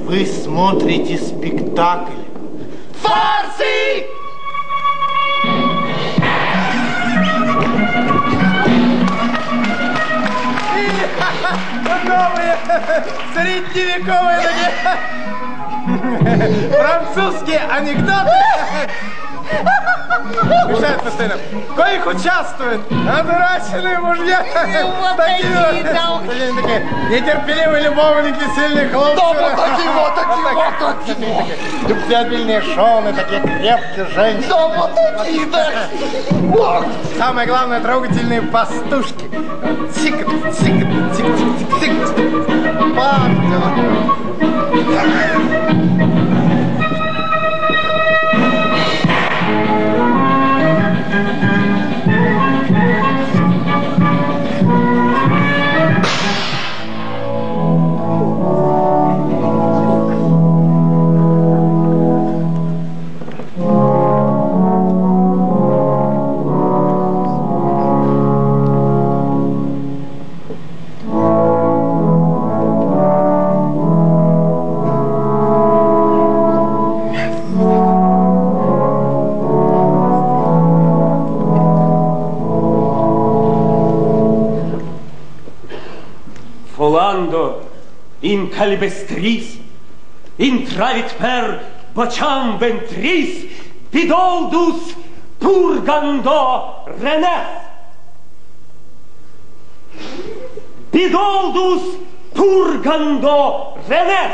Вы смотрите спектакль. Фарсы! Новые средневековые французские анекдоты. Мешают постоянно. Коих участвуют одураченные мужья. Такие нетерпеливые любовники сильных хлопцев. Такие. Любвеобильные жены, такие крепкие женщины. Да, вот такие, да. Самое главное, трогательные пастушки. Цик, цик, цик, цик, цик. In calibestris, intravit per bocciam ventris, bidoldus purgando renes. Bidoldus purgando renes.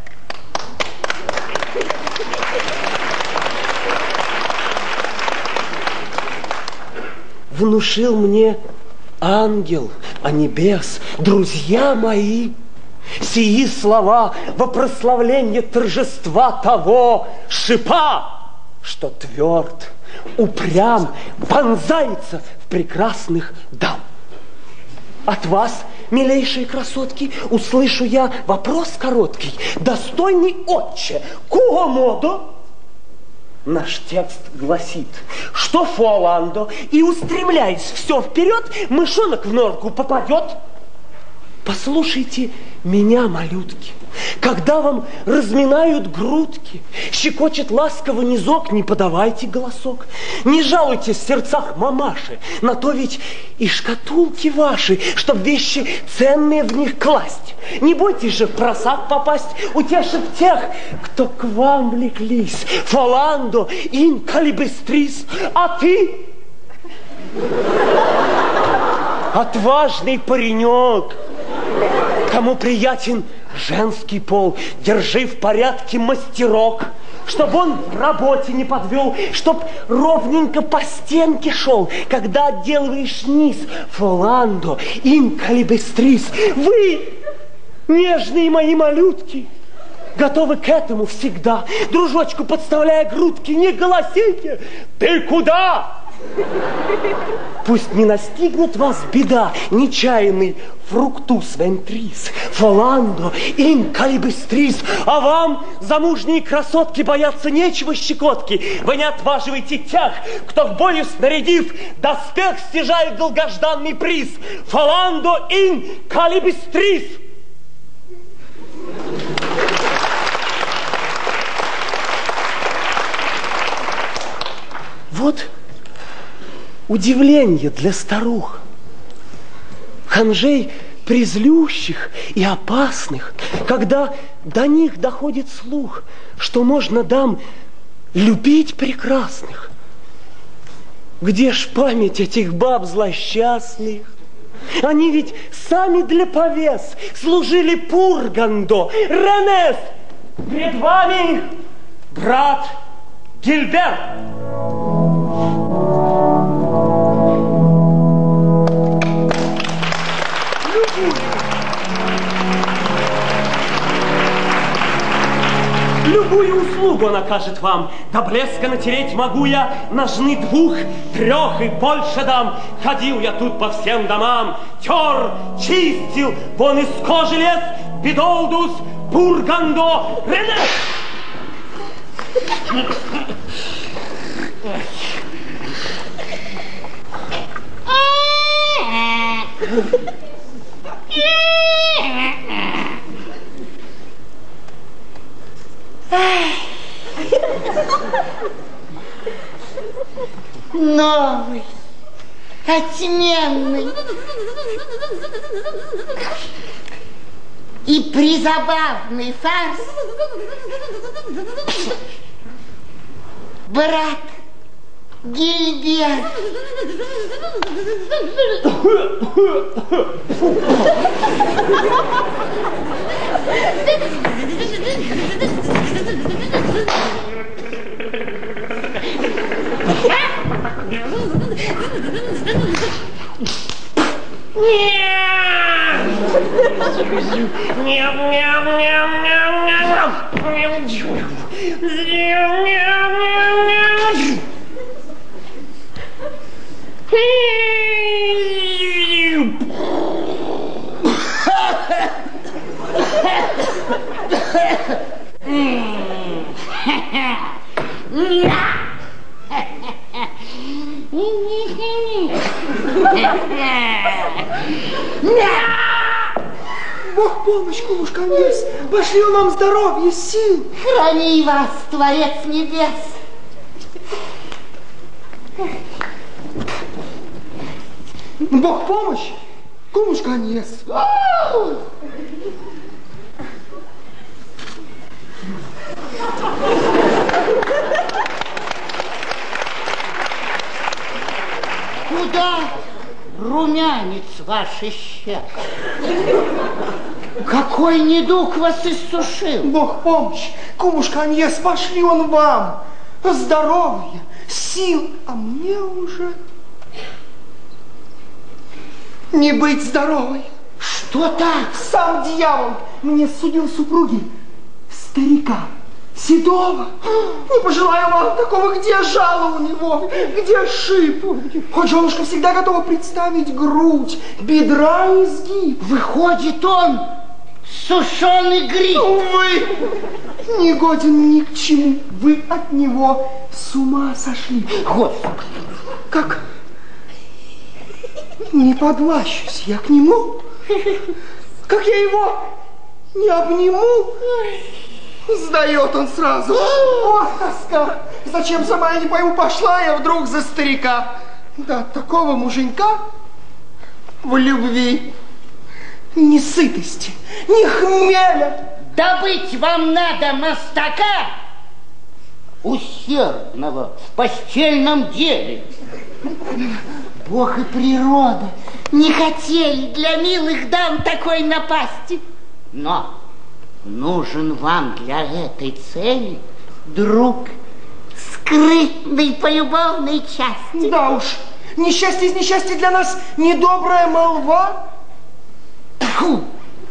Внушил мне ангел, а небес, друзья мои, сии слова во прославление торжества того шипа, что тверд, упрям, вонзается в прекрасных дам. От вас, милейшие красотки, услышу я вопрос короткий. Достойный отче, кого моду? Наш текст гласит, что Фоландо, и устремляясь все вперед, мышонок в норку попадет. Послушайте меня, малютки, когда вам разминают грудки, щекочет ласково низок, не подавайте голосок. Не жалуйтесь в сердцах мамаши, на то ведь и шкатулки ваши, чтоб вещи ценные в них класть. Не бойтесь же в просак попасть, утешив тех, кто к вам влеклись. Фоландо, ин калибестрис, а ты, отважный паренек, кому приятен женский пол, держи в порядке мастерок, чтоб он в работе не подвел, чтоб ровненько по стенке шел, когда отделываешь низ. Фоландо, ин калибестрис, вы, нежные мои малютки, готовы к этому всегда, дружочку подставляя грудки, не голосите, ты куда? Пусть не настигнет вас беда, нечаянный фруктус вентрис, Фоландо, ин калибестрис. А вам, замужние красотки, бояться нечего щекотки. Вы не отваживаете тех, кто в бою снарядив, доспех стяжает долгожданный приз. Фоландо, ин калибестрис. Вот удивление для старух, ханжей презлющих и опасных, когда до них доходит слух, что можно дам любить прекрасных. Где ж память этих баб злосчастных? Они ведь сами для повес служили Пургандо, Ренес. Пред вами брат Гильберт. Любую услугу он окажет вам. До блеска натереть могу я ножны 2, 3 и больше дам. Ходил я тут по всем домам, тер, чистил, вон из кожи лез, Бидолдус, Пургандо, Ренес. Новый, отменный и призабавный фарс. Брат Гильберт. Бог помощь, кумушка Аньес, пошли вам здоровья, сил. Храни вас, Творец Небес. Бог помощь, кумушка Аньес. Куда румянец ваших щек? Какой недуг вас иссушил? Бог помощь, кумушка Аньес, пошли он вам. Здоровья, сил, а мне уже не быть здоровой. Что так? Сам дьявол мне судил супруги старика, седого. Не пожелаю вам такого, где жало у него, где шип. Хоть женушка всегда готова представить грудь, бедра и изгиб. Выходит, он сушеный гриб. Увы, не годен ни к чему. Вы от него с ума сошли. Господи. Как не подлащусь я к нему, как я его не обниму, сдает он сразу. Ох, тоска! Зачем, сама я не пойму, пошла я вдруг за старика. Да, такого муженька в любви ни сытости, ни хмеля. Добыть вам надо мастака усердного в постельном деле. Бог и природа не хотели для милых дам такой напасти. Но нужен вам для этой цели друг скрытный по любовной части. Да уж, несчастье из несчастья для нас недобрая молва. Фу.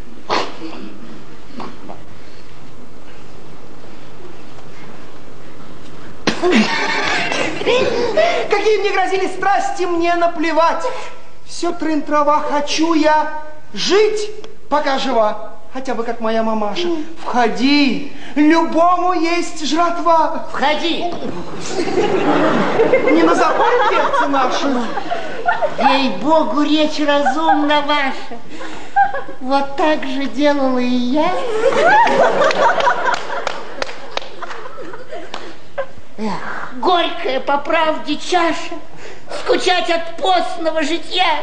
Какие мне грозили страсти, мне наплевать. Все трын-трава, хочу я жить, пока жива. Хотя бы как моя мамаша. Входи, любому есть жратва. Входи. Не называй перцы наши. Ей-богу, речь разумна ваша. Вот так же делала и я. Эх, горькая по правде чаша, скучать от постного житья.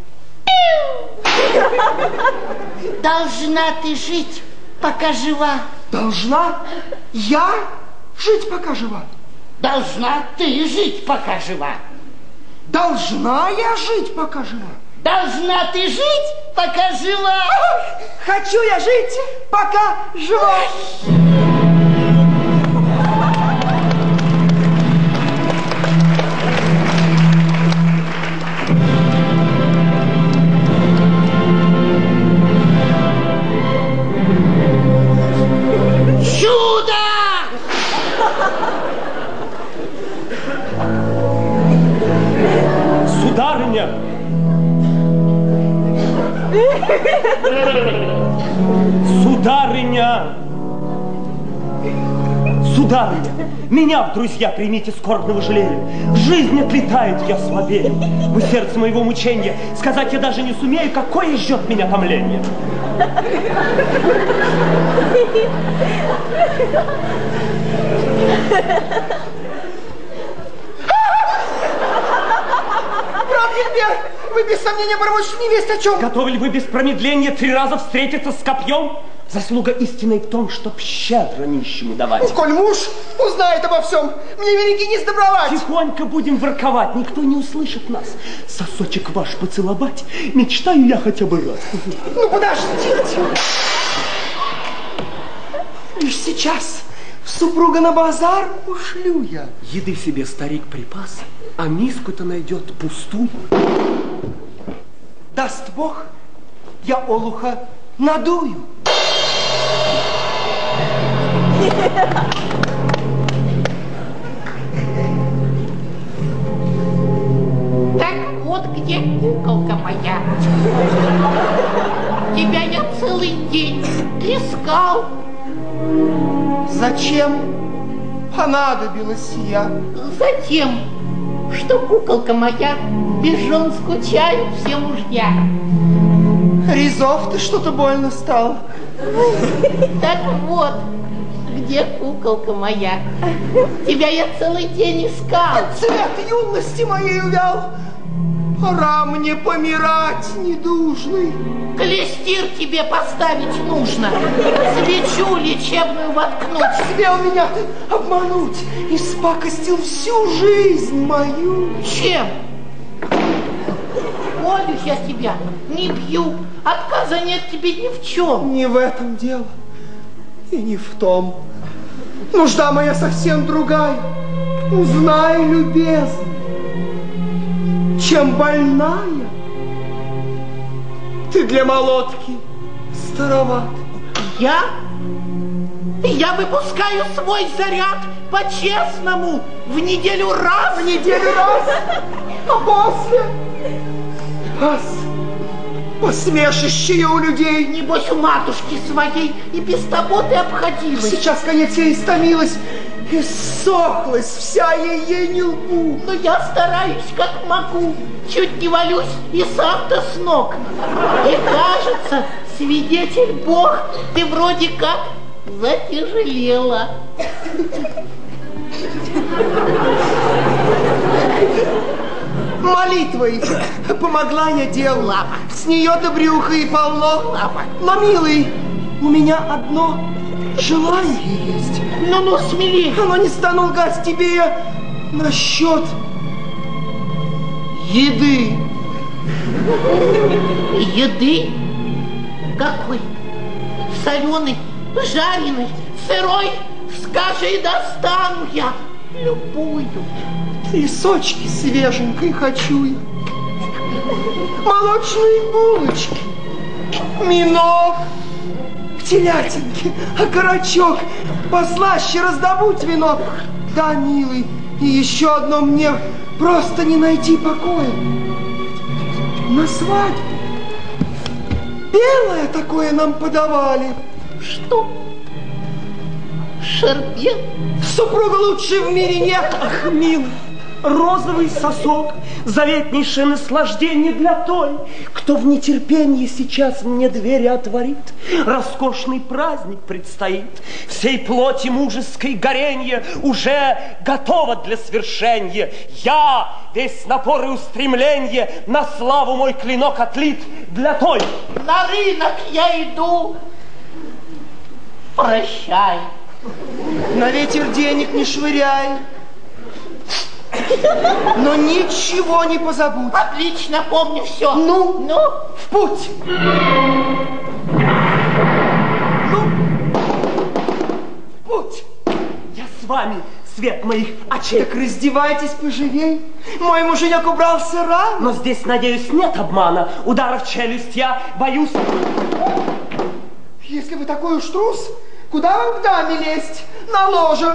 Должна ты жить, пока жива. Должна я жить, пока жива? Должна ты жить, пока жива. Должна я жить, пока жива? Должна ты жить, пока жива. Хочу я жить, пока жива. Чудо! Сударыня! Сударыня! Сударыня, меня в друзья примите, скорбного жалею. Жизнь отлетает, я слабею. Вы сердце моего мучения, сказать я даже не сумею, какое ждет меня томление. Брат Гильбер, вы без сомнения бормочете невесть о чем? Готовы ли вы без промедления 3 раза встретиться с копьем? Заслуга истины в том, чтоб щедро нищему давать. Коль муж узнает обо всем, мне великий не сдобровать. Тихонько будем ворковать, никто не услышит нас. Сосочек ваш поцеловать, мечтаю я хотя бы раз. Ну подождите. Лишь сейчас в супруга на базар ушлю я. Еды себе старик припас, а миску-то найдет пустую. Даст Бог, я олуха надую. Так вот где куколка моя. Тебя я целый день искал. Зачем понадобилась я? Затем, что куколка моя без жен скучают все мужья. Резов, ты что-то больно стал. Так вот, где куколка моя? Тебя я целый день искал. Цвет юности моей увял. Пора мне помирать, недужный. Клестир тебе поставить нужно. Свечу лечебную воткнуть. Тебя у меня ты обмануть. Испакостил всю жизнь мою. Чем? Молюсь я тебя, не бью. Отказа нет тебе ни в чем. Не в этом дело. И не в том. Нужда моя совсем другая. Узнай, любезный, чем больная, ты для молотки староват. Я выпускаю свой заряд по-честному в неделю раз. В неделю раз, а после посмешище у людей. Небось, у матушки своей и без заботы обходилась. Сейчас, конец, я истомилась и ссохлась, вся ей не лгу. Но я стараюсь, как могу, чуть не валюсь и сам-то с ног. И кажется, свидетель Бог, ты вроде как затяжелела. Молитвой помогла я делу. Лапа. С нее-то брюха и полно. Лапа. Но, милый, у меня одно желание есть. Ну, смелей. Но не стану лгать тебе я насчет еды. Еды? Какой? Соленый, жареный, сырой? Скажи, достану я любую. И сочки свеженькой хочу я. Молочные булочки, миног, телятинки, окорочок, послаще раздобудь венок. Да, милый, и еще одно мне просто не найти покоя. На свадьбу белое такое нам подавали. Что? Шербет? Супруга лучше в мире нет. Ах, милый, розовый сосок, заветнейшее наслаждение для той, кто в нетерпении сейчас мне двери отворит. Роскошный праздник предстоит, всей плоти мужеской горенье уже готово для свершения. Я, весь напор и устремление, на славу мой клинок отлит для той. На рынок я иду. Прощай. На ветер денег не швыряй, но ничего не позабудь. Отлично помню все. Ну, в путь. Ну, в путь. Я с вами, свет моих очей. Так раздевайтесь поживей. Мой муженек убрался рано. Но здесь, надеюсь, нет обмана. Ударов в челюсть я боюсь. Если вы такой уж трус, куда вам к даме лезть? На ложе.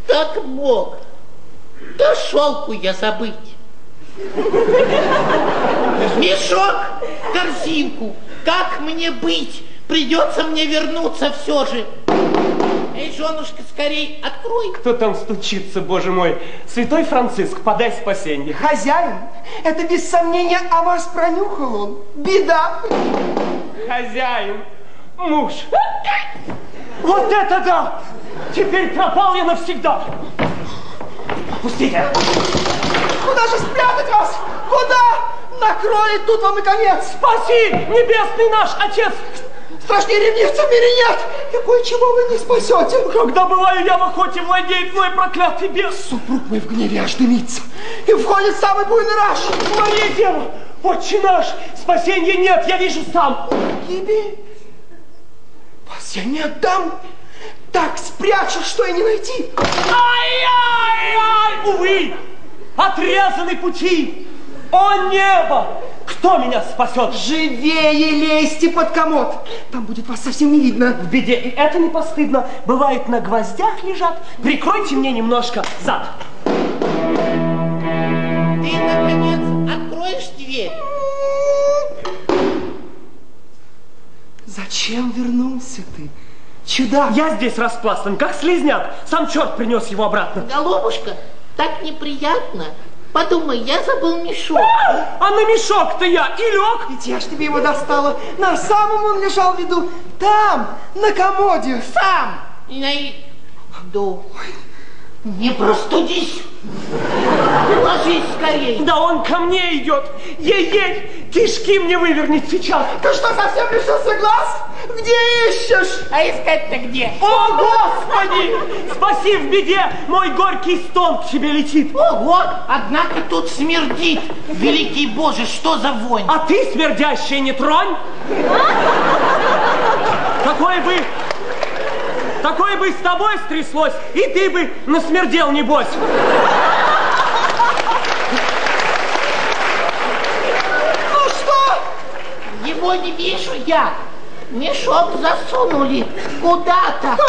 как мог. Да шелку я забыть. Мешок, корзинку, как мне быть? Придется мне вернуться все же. Эй, женушка, скорей открой. Кто там стучится, боже мой? Святой Франциск, подай спасенье. Хозяин, это без сомнения о вас пронюхал он. Беда. Хозяин, муж. Вот это да! Теперь пропал я навсегда. Пустите. Куда же спрятать вас? Куда? Накроет тут вам и конец. Спаси, небесный наш Отец. Страшнее ревнивцам или нет? И кое-чего вы не спасете. Когда бываю я в охоте, владеет мой проклятый бес. Супруг мой в гневе аж дымится. И входит самый буйный раж. Мария Дева, Отче наш, спасения нет, я вижу сам. Гибель. Вас я не отдам. Так спрячу, что и не найти. Ай-яй-яй! Увы, отрезаны пути. О небо! Кто меня спасет? Живее лезьте под комод. Там будет вас совсем не видно. В беде и это не постыдно. Бывает, на гвоздях лежат. Прикройте мне немножко зад. Ты, наконец, откроешь дверь? Зачем вернулся ты, чудак? Я здесь распластан, как слизняк. Сам черт принес его обратно. Голубушка, так неприятно. Подумай, я забыл мешок. А на мешок-то я и лег. Ведь я ж тебе его достала. На самом он лежал в виду. Там, на комоде. Сам найду. Не простудись. Ложись скорей. Да он ко мне идет. Ей-ей, кишки мне вывернет сейчас. Ты что, совсем лишился глаз? Где ищешь? А искать-то где? О, Господи! Спаси в беде! Мой горький стон к тебе летит. Ого, однако тут смердит. Великий Боже, что за вонь? А ты, смердящая, не тронь. Такое бы с тобой стряслось, и ты бы насмердел, небось. Ну что? Его не вижу я. Мешок засунули куда-то.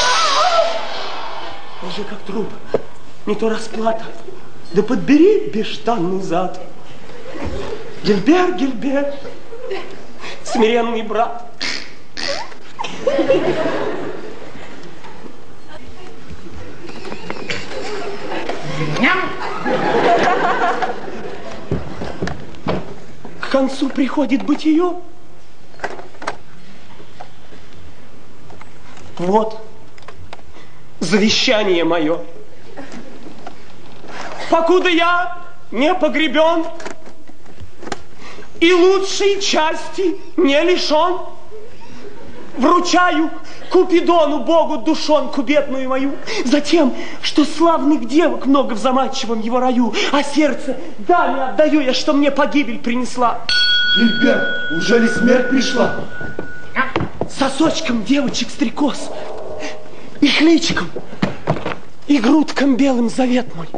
Уже как труп, не то расплата. Да подбери бештанный зад. Гильбер, Гильбер, смиренный брат. К концу приходит бытие. Вот завещание мое. Покуда я не погребен и лучшей части не лишен, вручаю Купидону, Богу, душонку бедную мою, за тем, что славных девок много в заманчивом его раю, а сердце даме отдаю я, что мне погибель принесла. Гильбер, уже ли смерть пришла? Сосочком девочек-стрекоз, их личиком и грудком белым завет мой.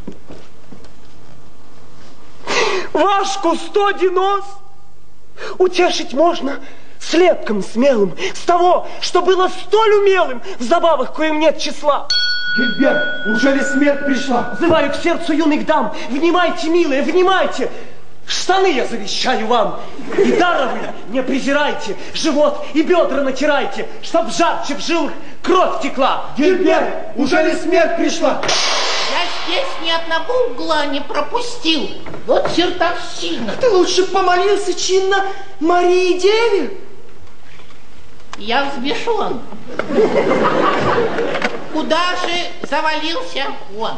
Ваш кустодий нос утешить можно слепком смелым, с того, что было столь умелым в забавах, коим нет числа. Гильбер, уже ли смерть пришла? Взываю к сердцу юных дам, внимайте, милые, внимайте. Штаны я завещаю вам, и дара вы не презирайте, живот и бедра натирайте, чтоб жарче в жилах кровь текла. Гильбер, уже ли смерть пришла? Я здесь ни одного угла не пропустил. Вот чертовщина. Ты лучше помолился чинно Марии Деве. Я взбешен. Куда же завалился он?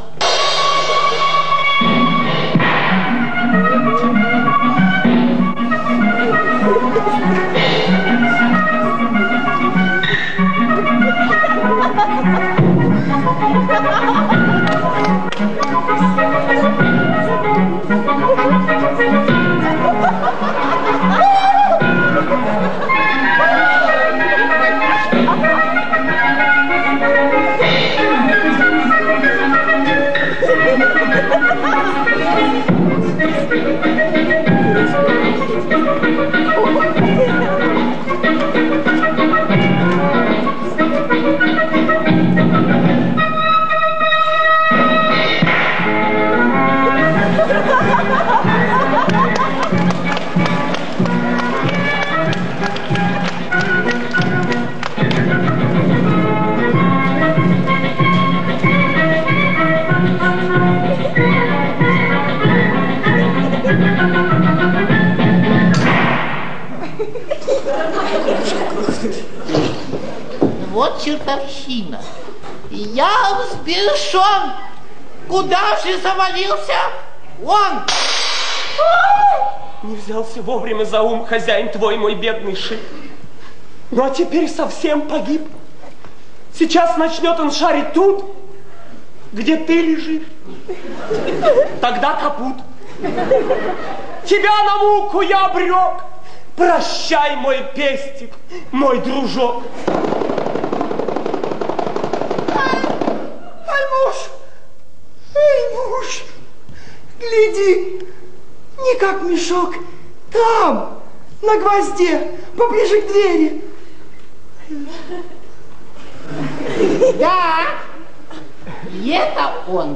чертовщина. Я взбешен. Куда же завалился он? Не взялся вовремя за ум хозяин твой, мой бедный Ши. Ну а теперь совсем погиб. Сейчас начнет он шарить тут, где ты лежишь. Тогда капут. Тебя на муку я обрек. Прощай, мой пестик, мой дружок. Ай, муж! Эй, муж! Гляди! Не как мешок. Там, на гвозде, поближе к двери. Да, и это он.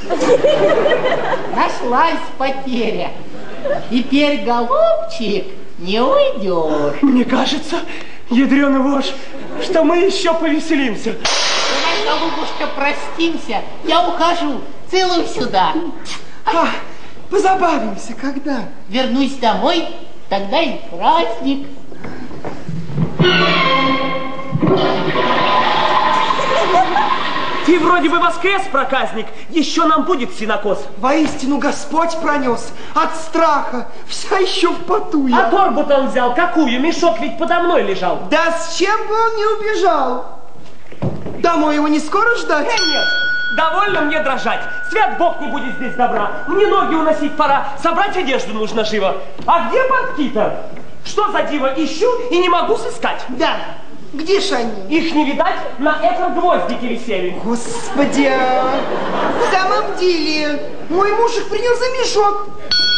Нашлась потеря. Теперь, голубчик, не уйдешь. Мне кажется, ядреный вож, что мы еще повеселимся. Давай, голубушка, простимся. Я ухожу. Целую сюда. Позабавимся когда? Вернусь домой, тогда и праздник. Ты вроде бы воскрес, проказник, еще нам будет сенокос. Воистину Господь пронес от страха, вся еще в поту я. А торбу-то он взял какую? Мешок ведь подо мной лежал. Да с чем бы он не убежал? Домой его не скоро ждать? Нет, довольно мне дрожать. Свят Бог, не будет здесь добра. Мне ноги уносить пора, собрать одежду нужно живо. А где портки-то? Что за диво ищу и не могу сыскать? Да. Где ж они? Их не видать, на этом гвоздике висели. Господи, в самом деле, мой муж их принял за мешок.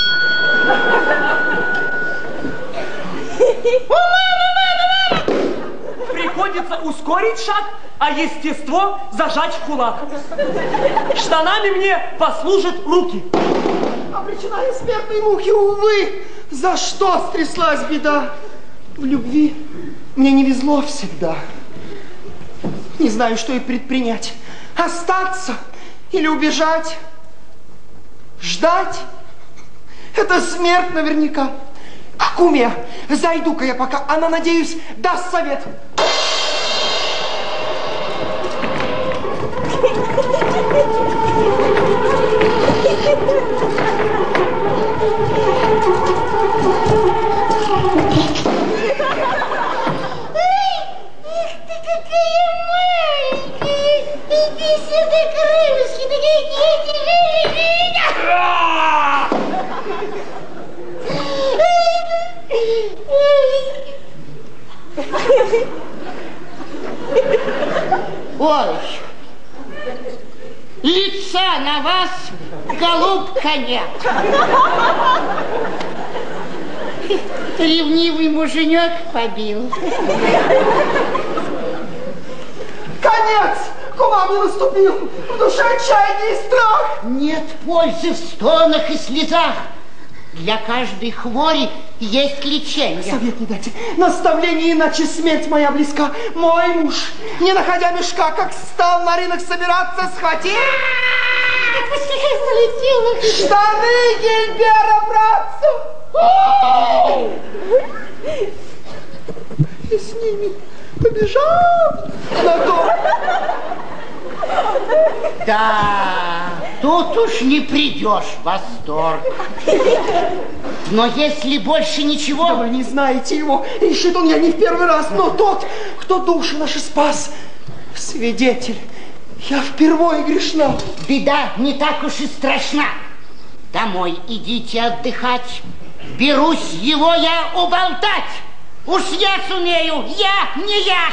Приходится ускорить шаг, а естество зажать в кулак. Штанами мне послужат руки. Обречена я смертной мухи, увы. За что стряслась беда? В любви мне не везло всегда. Не знаю, что и предпринять. Остаться или убежать? Ждать? Это смерть наверняка. К куме зайду-ка я пока, она, надеюсь, даст совет. Иди сюда, крылышки, ой, лица на вас, голубка, нет. Ревнивый муженек побил. Конец! Кума мне наступил! В душе отчаяние и страх! Нет пользы в стонах и слезах. Для каждой хвори есть лечение. Совет не дайте. Наставление, иначе смерть моя близка. Мой муж, не находя мешка, как стал на рынок собираться, схватил... штаны Гильбера, братцу! И с ними побежал на дом. Да, тут уж не придешь в восторг. Но если больше ничего... Да вы не знаете его, решит он я не в первый раз, но тот, кто души наши спас, свидетель, я впервые грешна. Беда не так уж и страшна. Домой идите отдыхать. Берусь его я уболтать. Уж я сумею, я не я.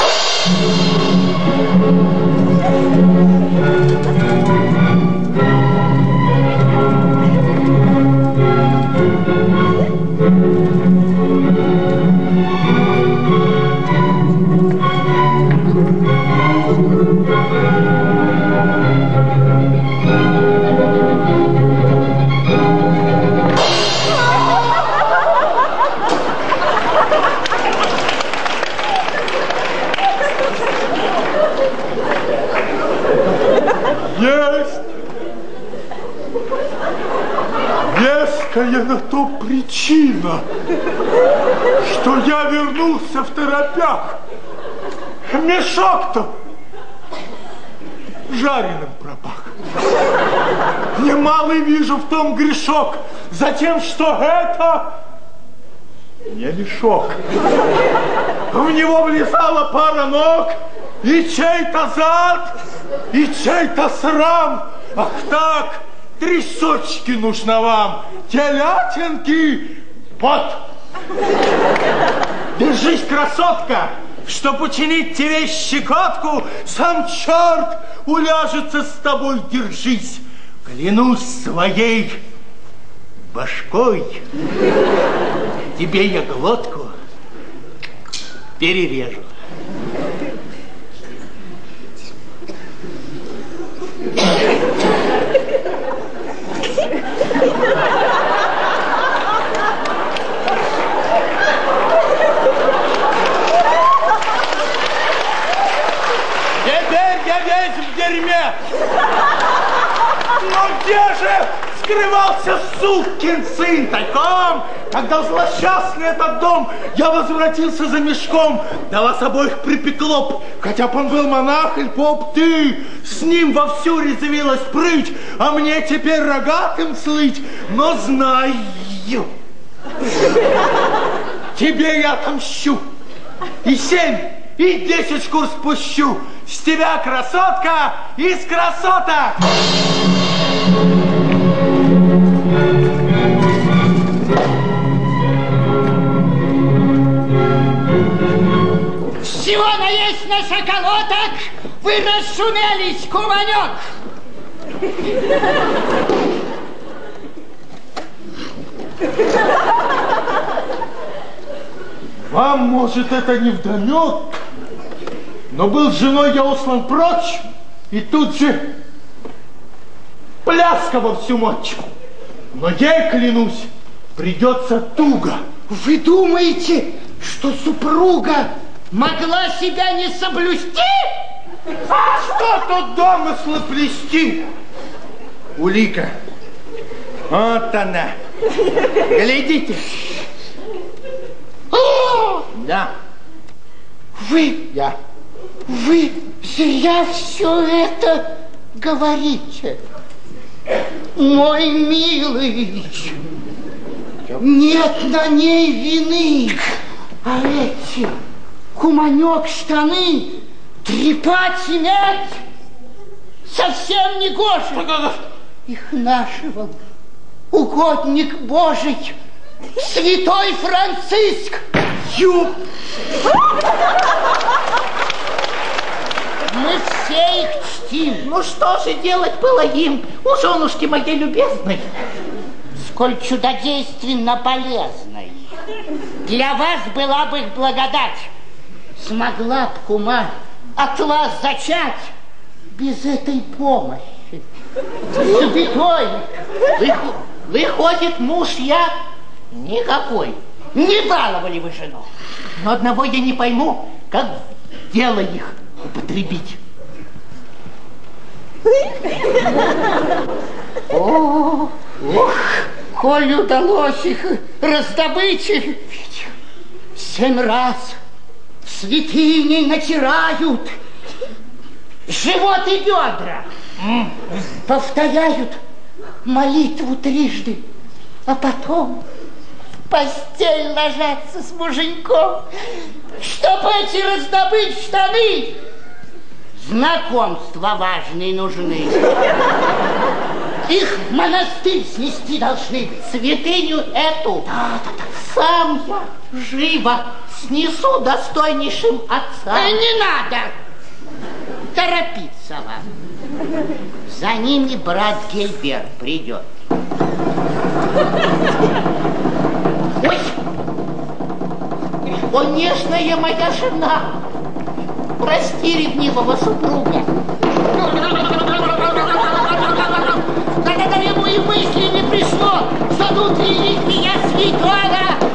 Есть! Веская на то причина, что я вернулся в торопях. Мешок-то жареным пропах. Немалый вижу в том грешок, затем, что это не мешок. В него влезала пара ног, и чей-то зад, и чей-то срам. Ах так, трясочки нужно вам, телятинки, вот. Держись, красотка, чтоб учинить тебе щекотку, сам черт уляжется с тобой, держись. Клянусь своей башкой, тебе я глотку перережу. Теперь я весь в дерьме. Но где же скрывался сукин сын тайком, когда в злосчастный этот дом я возвратился за мешком? Да вас обоих припекло б, хотя б он был монах или поп, ты с ним вовсю резвилась прыть, а мне теперь рогатым слыть. Но знаю, тебе я отомщу, и 7, и 10 шкур спущу. С тебя, красотка, из красоток! Всего наесть на шоколоток, вы расшумелись, куманек! Вам, может, это не вдомек, но был с женой я услан прочь, и тут же пляска во всю мочь. Но ей, клянусь, придется туго. Вы думаете, что супруга могла себя не соблюсти? А что тут домыслы плести? Улика. Вот она. Глядите. Да. Вы зря все это говорите. Мой милый, нет на ней вины. А эти куманек штаны трепать и мять совсем не гоже. Их нашивал угодник Божий, святой Франциск. Мы все их чтим. Ну что же делать было им, у женушки моей любезной? Сколь чудодейственно полезной. Для вас была бы их благодать. Смогла б кума от вас зачать без этой помощи. Святой, выходит, муж я никакой. Не баловали вы жену. Но одного я не пойму, как дело их употребить. Ох, коль удалось их раздобыть, 7 раз святыней натирают, живот и бедра, повторяют молитву трижды, а потом в постель ложатся с муженьком, чтоб эти раздобыть штаны. Знакомства важные нужны. Их в монастырь снести должны. Святыню эту сам я живо снесу достойнейшим отцам. Не надо торопиться вам. За ними брат Гельбер придет. Ой, о, нежная моя жена, прости ревнивого супруга. Когда ему и мысли не пришло, что тут видеть меня святого.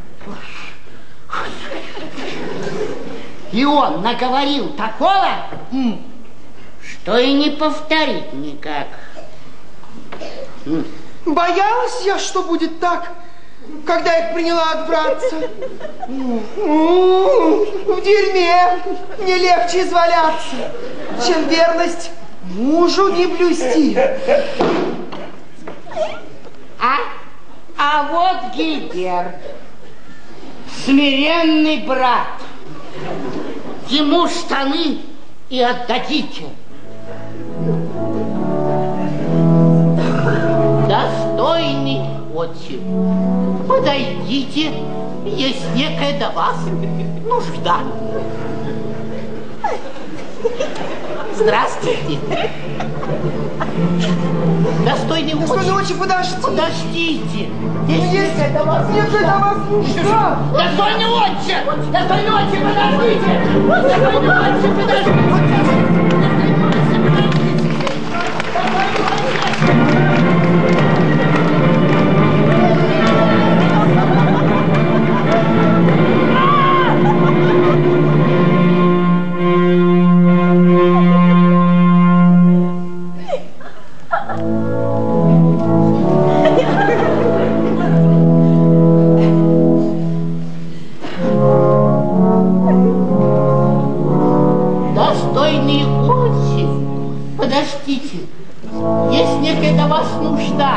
И он наговорил такого, что и не повторить никак. Боялась я, что будет так. когда их приняла от братца. В дерьме не легче изваляться, чем верность мужу не блюсти. А вот Гильберт, смиренный брат. Ему штаны и отдадите. Достойный отчим, подойдите, есть некая до вас нужда. Здравствуйте. Достойный отчим, подождите. Подождите. Есть некая до вас нужда. Достойный отчим. Достойный отчим, подождите. Достойный отчим, подождите. Достойный отчим, подождите, есть некая до вас нужда.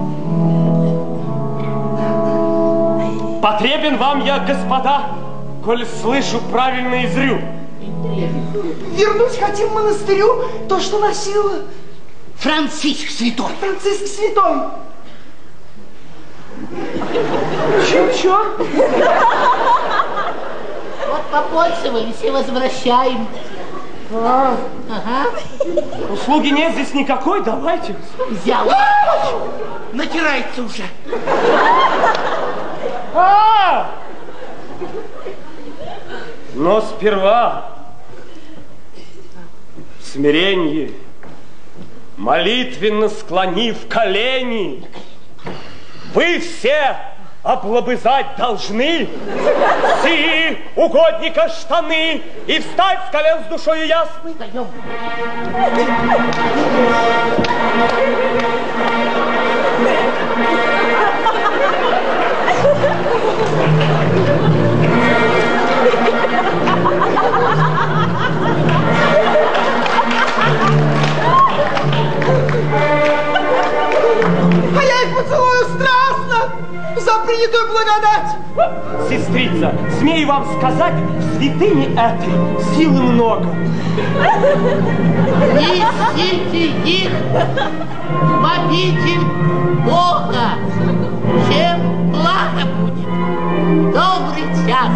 Потребен вам я, господа, коль слышу правильно и зрю. Вернуть хотим монастырю то, что носил Франциск Святой. Франциск Святой. Чё? Вот попользовались и возвращаем. Ага. Услуги нет здесь никакой, давайте. Взял. Натирается уже. Но сперва в смирении, молитвенно склонив колени, вы все облобызать должны сии угодника штаны и встать с колен с душою ясной. Встаем. А я их поцелую страстно за принятую благодать. Сестрица, смею вам сказать, в святыне этой силы много. Несите их в обитель Бога, чем благо будет. Добрый час.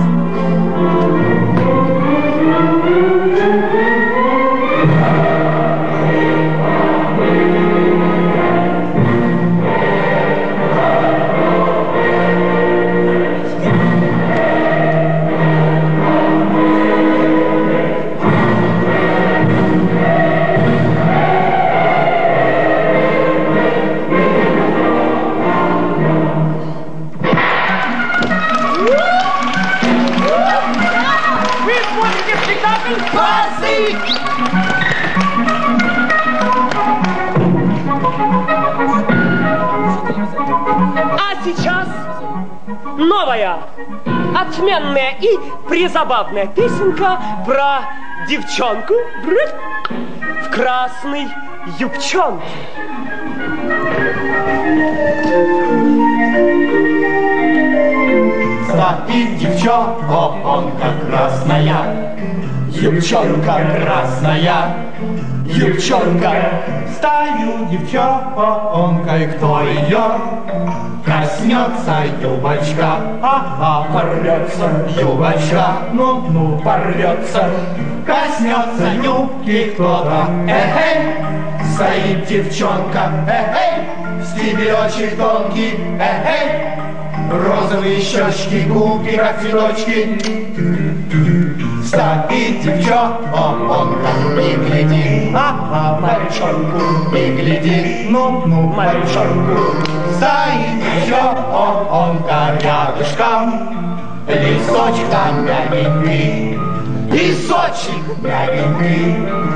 А сейчас новая, отменная и призабавная песенка про девчонку в красной юбчонке. Стоит девчонка красная, юбчонка красная, юбчонка. Стою девчонкой, кто ее коснется юбочка, порвется юбочка, ну, порвется. Коснется юбки кто-то, стоит девчонка, стебелечек тонкий, розовые щечки, губки, как цветочки. Стоит девчонка, и гляди, мальчонку, и гляди, ну, мальчонку. Стоит девчонка рядышком, листочек там мягенький, песочек мягенький,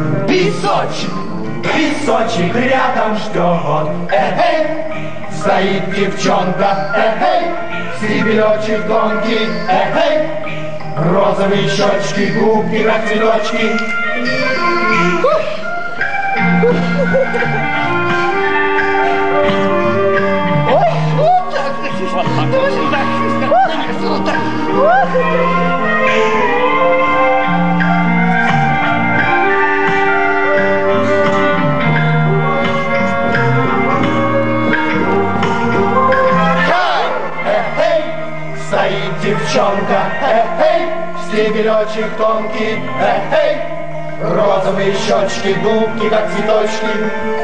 песочек рядом ждет. Стоит девчонка, стебелечек тонкий, эй, розовые щечки, губки, как цветочки. Стоит девчонка, эй, стебелечек тонкий, эй, розовые щечки, губки, как цветочки.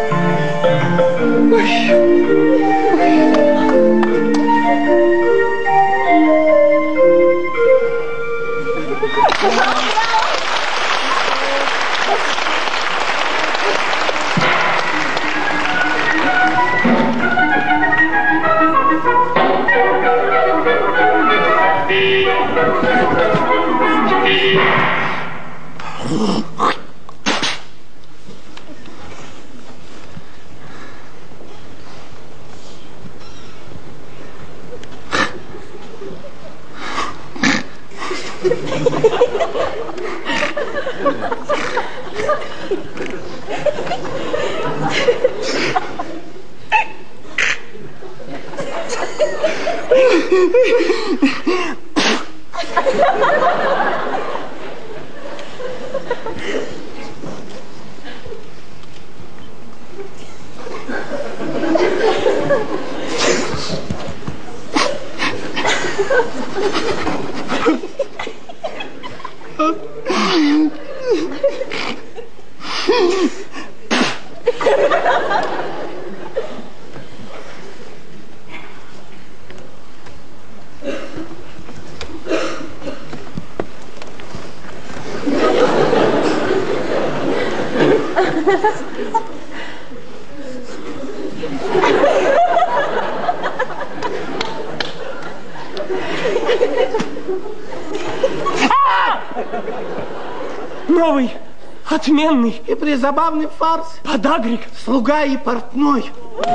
Новый, отменный И призабавный фарс. подагрик. Слуга и портной.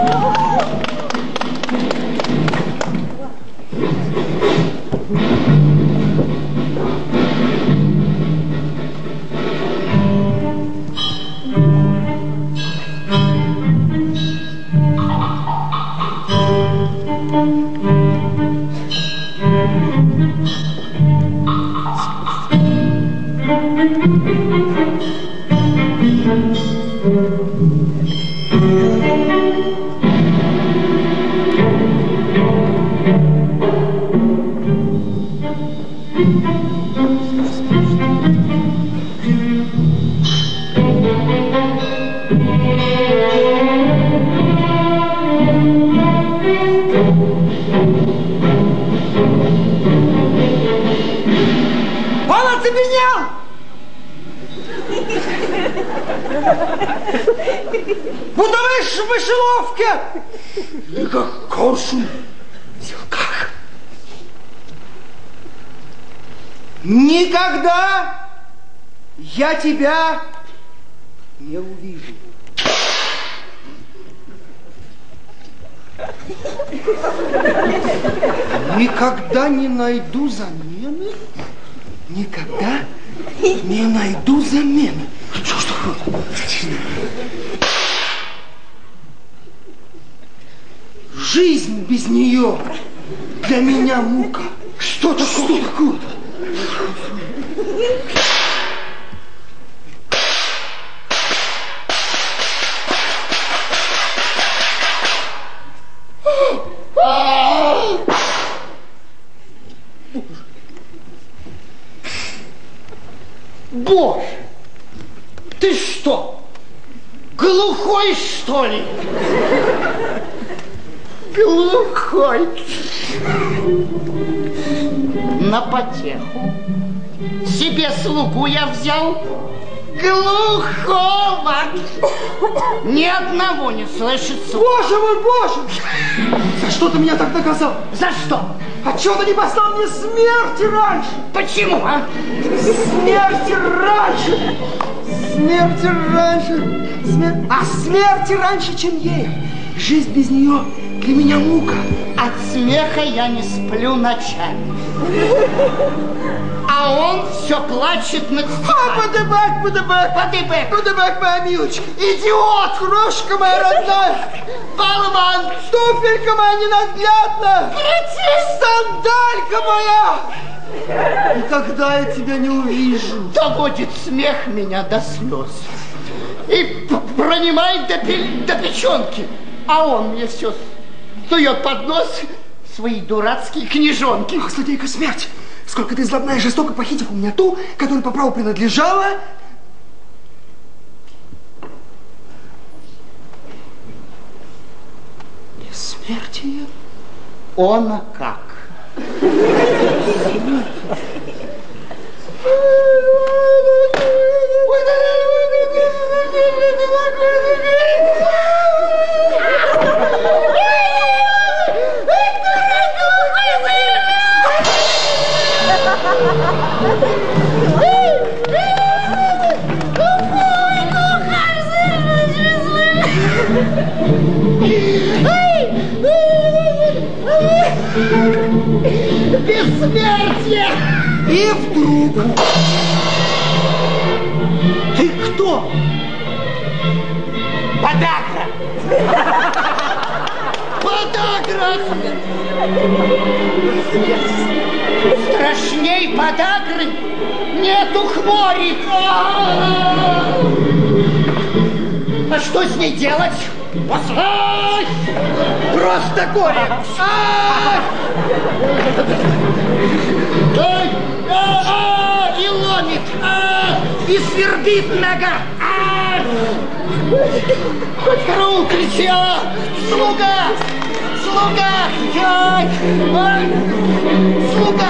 Он оцепенел! Будто в мышеловке! И как коршун в селках. Никогда я тебя не увижу. Никогда не найду замены. Никогда не найду замены. Что? Жизнь без нее для меня мука. Что такое? Боже, ты что, глухой, что ли? Глухой. На потеху себе слугу я взял глухого. Ни одного не слышит слух. Боже мой, боже! За что ты меня так наказал? За что? А чего ты не послал мне смерти раньше? Почему, а? Смерти раньше! Смерти раньше, чем ей. Жизнь без нее для меня мука. От смеха я не сплю ночами. А он все плачет над стихами. Подыбак, подыбак. Подыбак. Подыбак, моя милочка. Идиот, крошка моя родная. Болван. Туфелька моя ненаглядная. Сандалька моя. Никогда я тебя не увижу. Доводит смех меня до слез. И пронимает до печенки. А он мне все сует под нос свои дурацкие книжонки. Ах, злодейка смерть! Сколько ты злобная и жестоко похитив у меня ту, которая по праву принадлежала... Бессмертие? Он как? Бессмертие! И вдруг... Ты кто? Подагра! Подагра! Страшней подагры нету хвори! А что с ней делать? Ай! Просто горе! Ай! И ломит! И свербит нога! Караул, кричала! Слуга! Слуга! Слуга!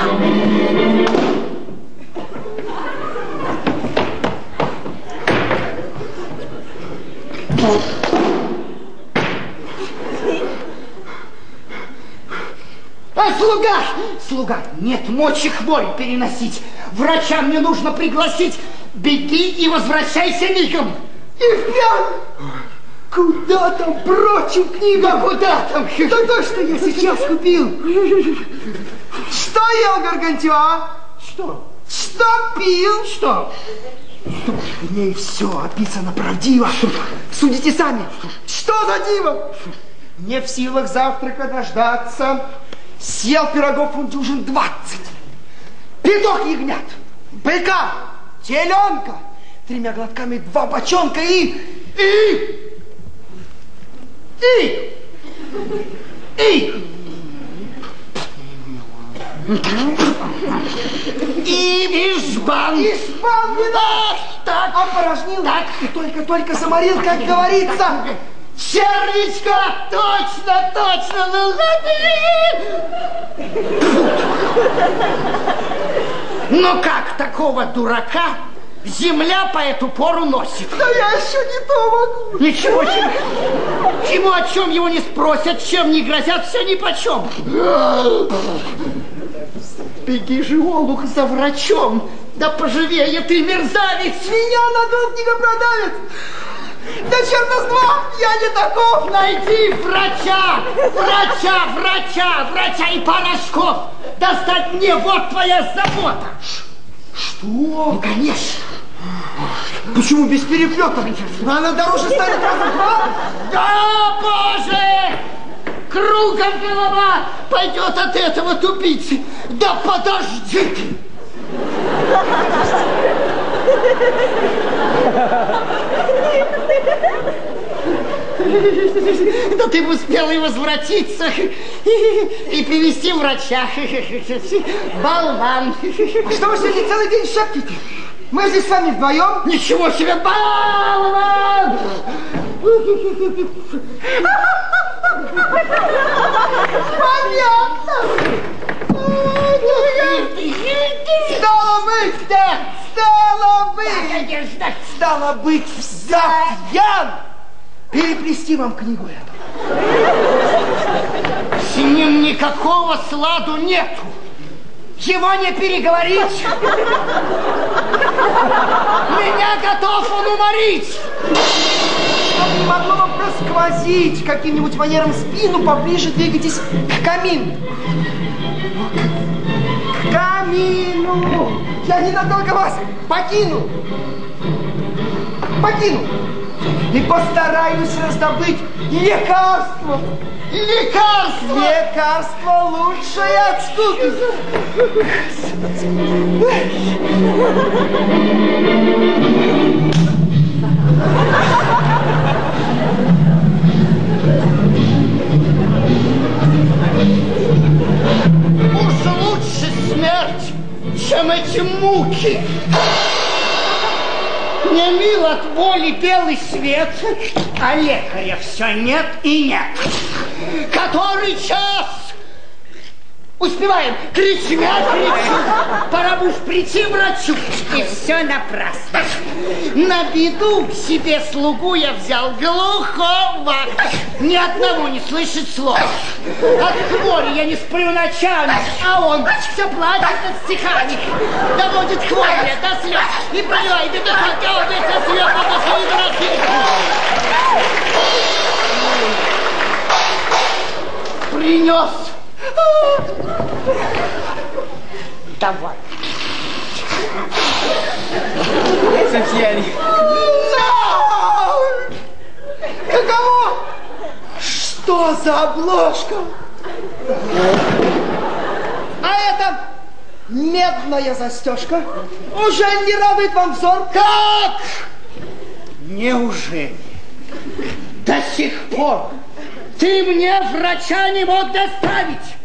Слуга! Слуга! Нет мочи хворь переносить. Врача мне нужно пригласить. Беги и возвращайся мигом. И впрямь! Куда там прочим книгам? Да куда там? Да то, что я сейчас купил. Что ел Гаргантюа? Что? Что пил? Что? В ней все описано правдиво. Судите сами. Что за диво? Не в силах завтрака дождаться. Съел пирогов он дюжин 20. Петух ягнят, быка, теленка, 3 глотками 2 бочонка и Избан! Избан вина! Так! Опорожнил! Так! И только-только заморил, как говорится! Червячка! Точно, точно! Ну, ну как такого дурака земля по эту пору носит? Да я еще не то могу! Ничего себе! Ему о чем его не спросят, чем не грозят, все нипочем. Беги же, олух, за врачом! Да поживее ты, мерзавец! Меня надолго продавит! Да черта с два, я не таков! Найди врача! Врача и порошков! Достать мне, вот твоя забота! Что? Ну, конечно! Почему без переплета? Она дороже станет раза в 2? Да, Боже! Кругом голова пойдет от этого тупицы! Да подожди ты! Да ты бы успел и возвратиться, и привести врача. Болван. А что вы сегодня целый день шепчете? Мы здесь с вами вдвоем. Ничего себе, болван! Понятно. Стало быть, взяв Ян, переплести вам книгу эту. С ним никакого сладу нету. Его не переговорить. Меня готов он уморить. Чтоб не могло вам сквозить каким-нибудь манером спину, поближе двигайтесь к камину. К камину. Я ненадолго вас покину. И постараюсь раздобыть лекарство. Лекарство лучшее от скуки. Уж лучше смерть, чем эти муки. Не мил от воли белый свет, а лекаря все нет и нет. Который час? Успеваем. Кричим, я кричу. Пора бы уж прийти врачу. И все напрасно. На беду к себе слугу я взял глухого. Ни одного не слышит слов. От хвори я не сплю ночами, а он все плачет над стихами. Доводит хворя до слез и проливает до дыхания, со слез, до своих дорогих. Принес. Давай. Татьяне. Каково? Что за обложка? А это медная застежка. Уже не радует вам взор? Как? Неужели до сих пор ты мне врача не мог доставить?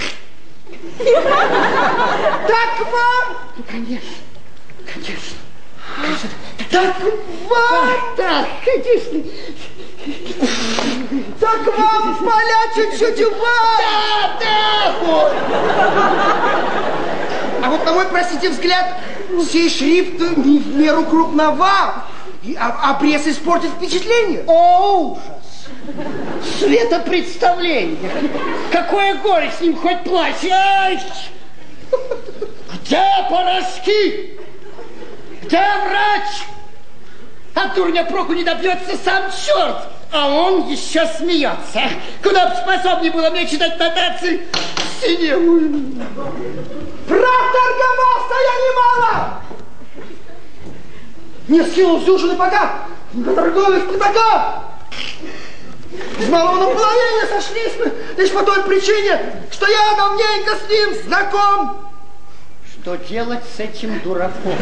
Так вам? Ну, конечно. Так вам? Так, конечно. Так вам поля чуть-чуть убавить? Да. А вот на мой, простите, взгляд, сей шрифт не в меру крупноват. А пресс испортит впечатление. О, ужас! Светопредставление! Какое горе с ним хоть плачь! Ай! Где порошки? Где врач? От дурня проку не добьется сам черт, а он еще смеется. Куда бы способнее было мне читать нотации синевую. Проторговался я немало! Не скинул с дюжины пока, на торговых пятаках. С малого наполовину сошлись мы лишь по той причине, что я давненько с ним знаком. Что делать с этим дураком?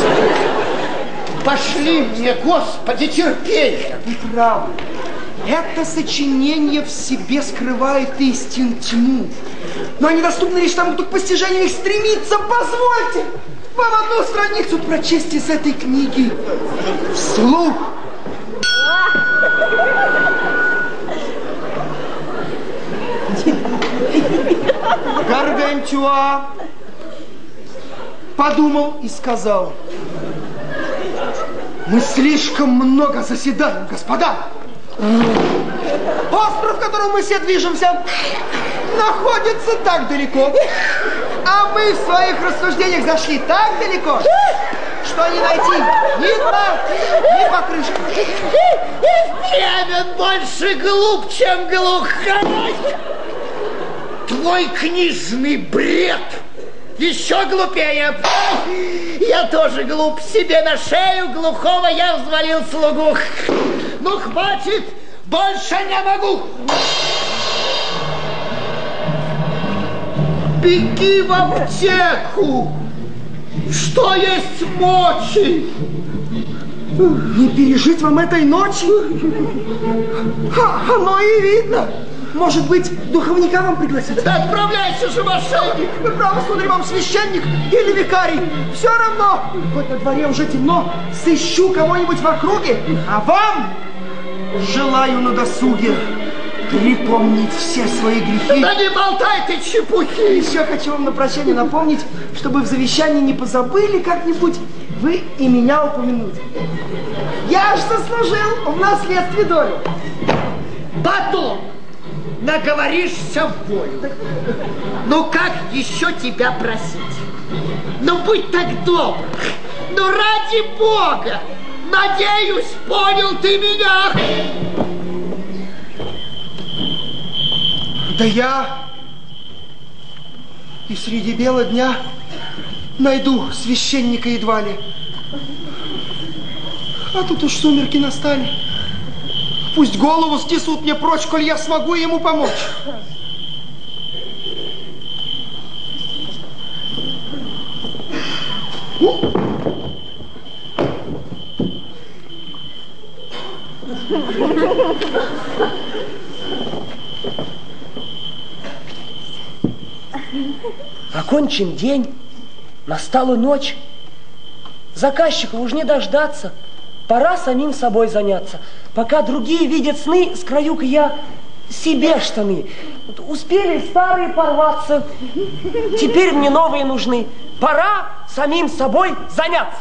Пошли мне, Господи, терпение. Вы правы. Это сочинение в себе скрывает истин тьму. Но они доступны лишь тому, кто к постижению их стремится. Позвольте вам одну страницу прочесть из этой книги вслух. Гаргантюа подумал и сказал: мы слишком много заседаем, господа. Остров, к которому мы все движемся, находится так далеко, а мы в своих рассуждениях зашли так далеко, что не найти ни дна, ни покрышки. Бремен больше глуп, чем глухой. Твой книжный бред еще глупее. Я тоже глуп. Себе на шею глухого я взвалил слугу. Ну, хватит, больше не могу. Беги в аптеку. Что есть мочи? Не пережить вам этой ночи? Оно и видно. Может быть, духовника вам пригласить? Отправляйся же, мошенник! Вы правы, сударь, вам священник или викарий. Все равно, хоть на дворе уже темно, сыщу кого-нибудь в округе, а вам желаю на досуге припомнить все свои грехи. Да не болтай ты чепухи! Еще хочу вам на прощание напомнить, чтобы в завещании не позабыли как-нибудь вы и меня упомянуть. Я ж заслужил в наследстве долю. Потом наговоришься в волю. Ну как еще тебя просить? Ну будь так добр. Ну ради Бога. Надеюсь, понял ты меня. Да я и среди бела дня найду священника едва ли. А тут уж сумерки настали. Пусть голову снесут мне прочь, коль я смогу ему помочь. Окончен день, настала ночь. Заказчика уж не дождаться. Пора самим собой заняться. Пока другие видят сны, скрою-ка я себе штаны. Вот успели старые порваться, теперь мне новые нужны. Пора самим собой заняться.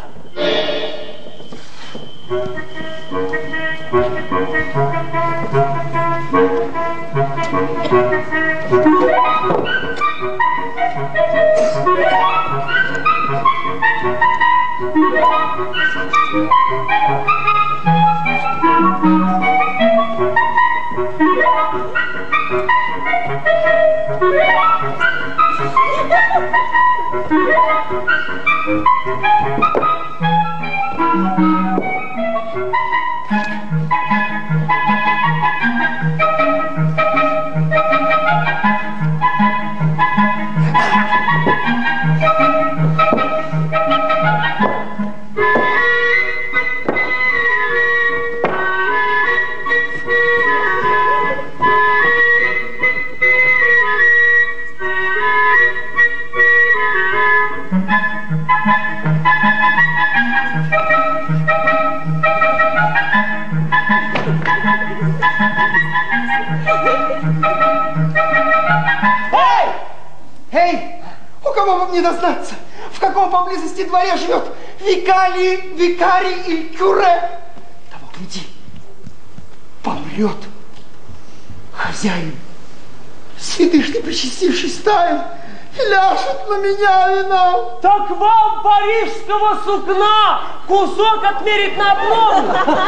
Не дознаться, в каком поблизости дворе живет викарий или кюре. Того гляди, помрет хозяин. Святыш, ты причастивший стаил, ляжет на меня вином. Так вам парижского сукна кусок отмерить на обному.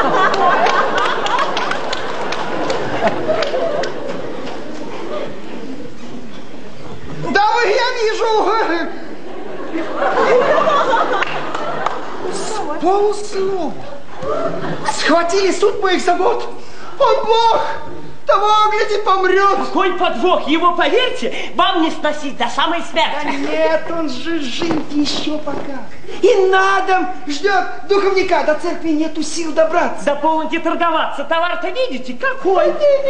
Да вы, я вижу, с полуслова схватили суд моих забот. Он плох, того, гляди, помрет. Какой подвох, его, поверьте, вам не сносить до самой смерти. Да нет, он же жив еще пока. И на дом ждет духовника, до церкви нету сил добраться. Да полноте торговаться, товар-то видите, какой.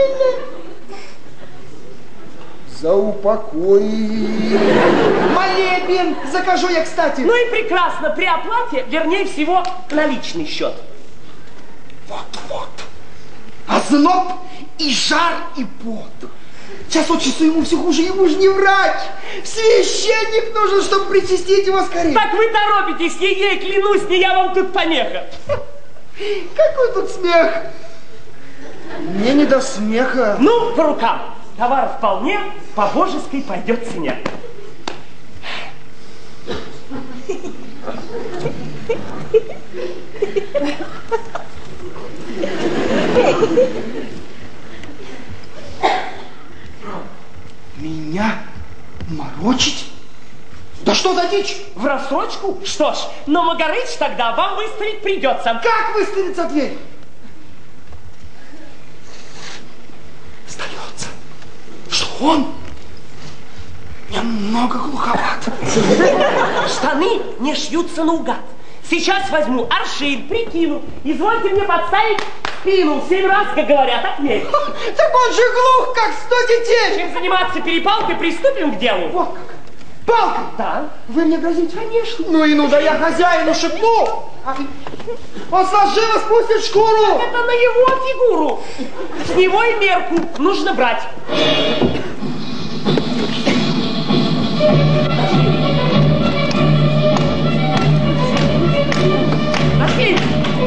За упокой. Молебен закажу я, кстати. Ну и прекрасно, при оплате, вернее всего, наличный счет. Вот. Озноб и жар и пот. Час от часу ему все хуже, ему же не врач. Священник нужен, чтобы причастить его скорее. Так вы торопитесь, ей клянусь, не я вам тут помеха. Какой тут смех? Мне не до смеха. Ну, по рукам. Товар вполне по божеской пойдет цене. Меня морочить? Да что за дичь? В рассрочку? Что ж, но Магарыч тогда вам выставить придется. Как выставить за дверь? Сдается, что он немного глуховат. Штаны не шьются наугад. Сейчас возьму аршин, прикину. Извольте мне подставить спину. 7 раз, как говорят, отмерь. Так он же глух, как 100 детей. Чем заниматься перепалкой, приступим к делу. Вот как. Палкой? Да. Вы мне грозите? Конечно. Ну, да я хозяину шепну. Он с вас живо спустит шкуру. Это на его фигуру. С него и мерку нужно брать. Пошли.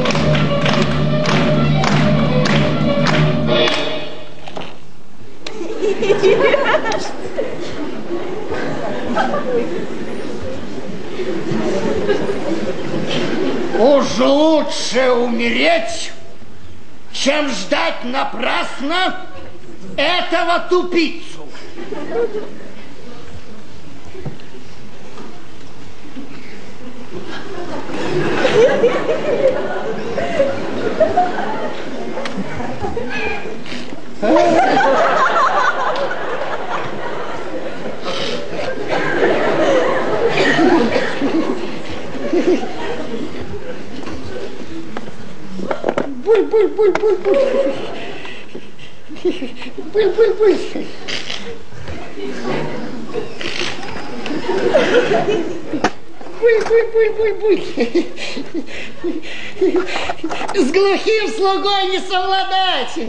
Уж лучше умереть, чем ждать напрасно этого тупицу. Буль-буль-буль-буль-буль. Буль-буль-буль. Буль-буль-буль-буль-буль. С глухим слугой не совладать.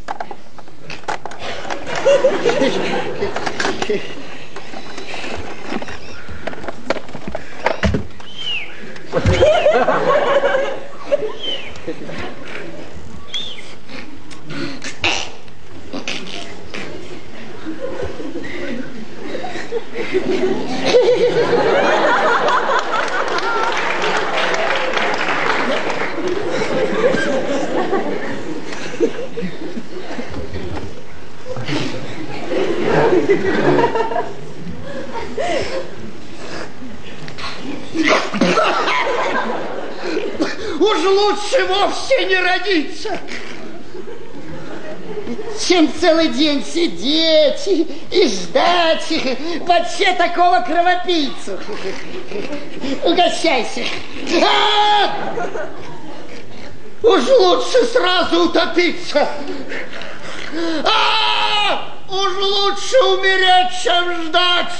Уж лучше вовсе не родиться, чем целый день сидеть и ждать вообще такого кровопийцу. Угощайся. Уж лучше сразу утопиться. Уж лучше умереть, чем ждать.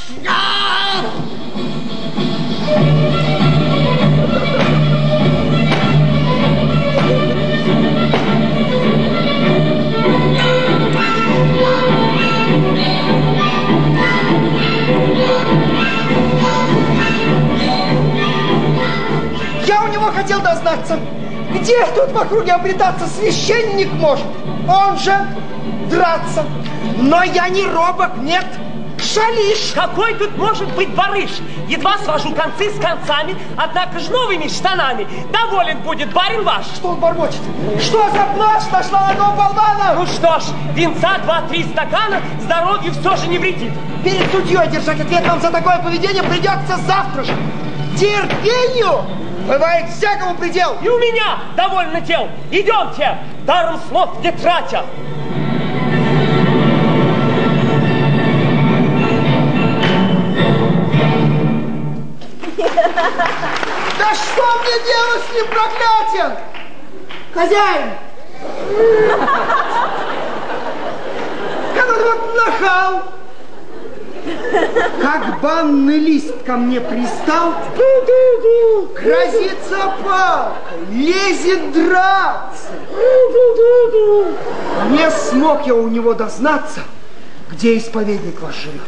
Я у него хотел дознаться, где тут в округе обретаться священник может. Он же драться. Но я не робок, нет. Шалиш. Какой тут может быть барыш? Едва свожу концы с концами, однако ж новыми штанами. Доволен будет барин ваш. Что он бормочет? Что за плащ нашла на дом болвана? Ну что ж, винца 2-3 стакана здоровью все же не вредит. Перед судьей держать ответ нам за такое поведение придется завтра же. Терпению бывает всякому предел. И у меня довольно дел. Идемте, даром слов не тратя. Да что мне делать с ним, проклятием? Хозяин! Какой вот нахал! Как банный лист ко мне пристал, грозится палкой, лезет драться. Не смог я у него дознаться, где исповедник ваш живет.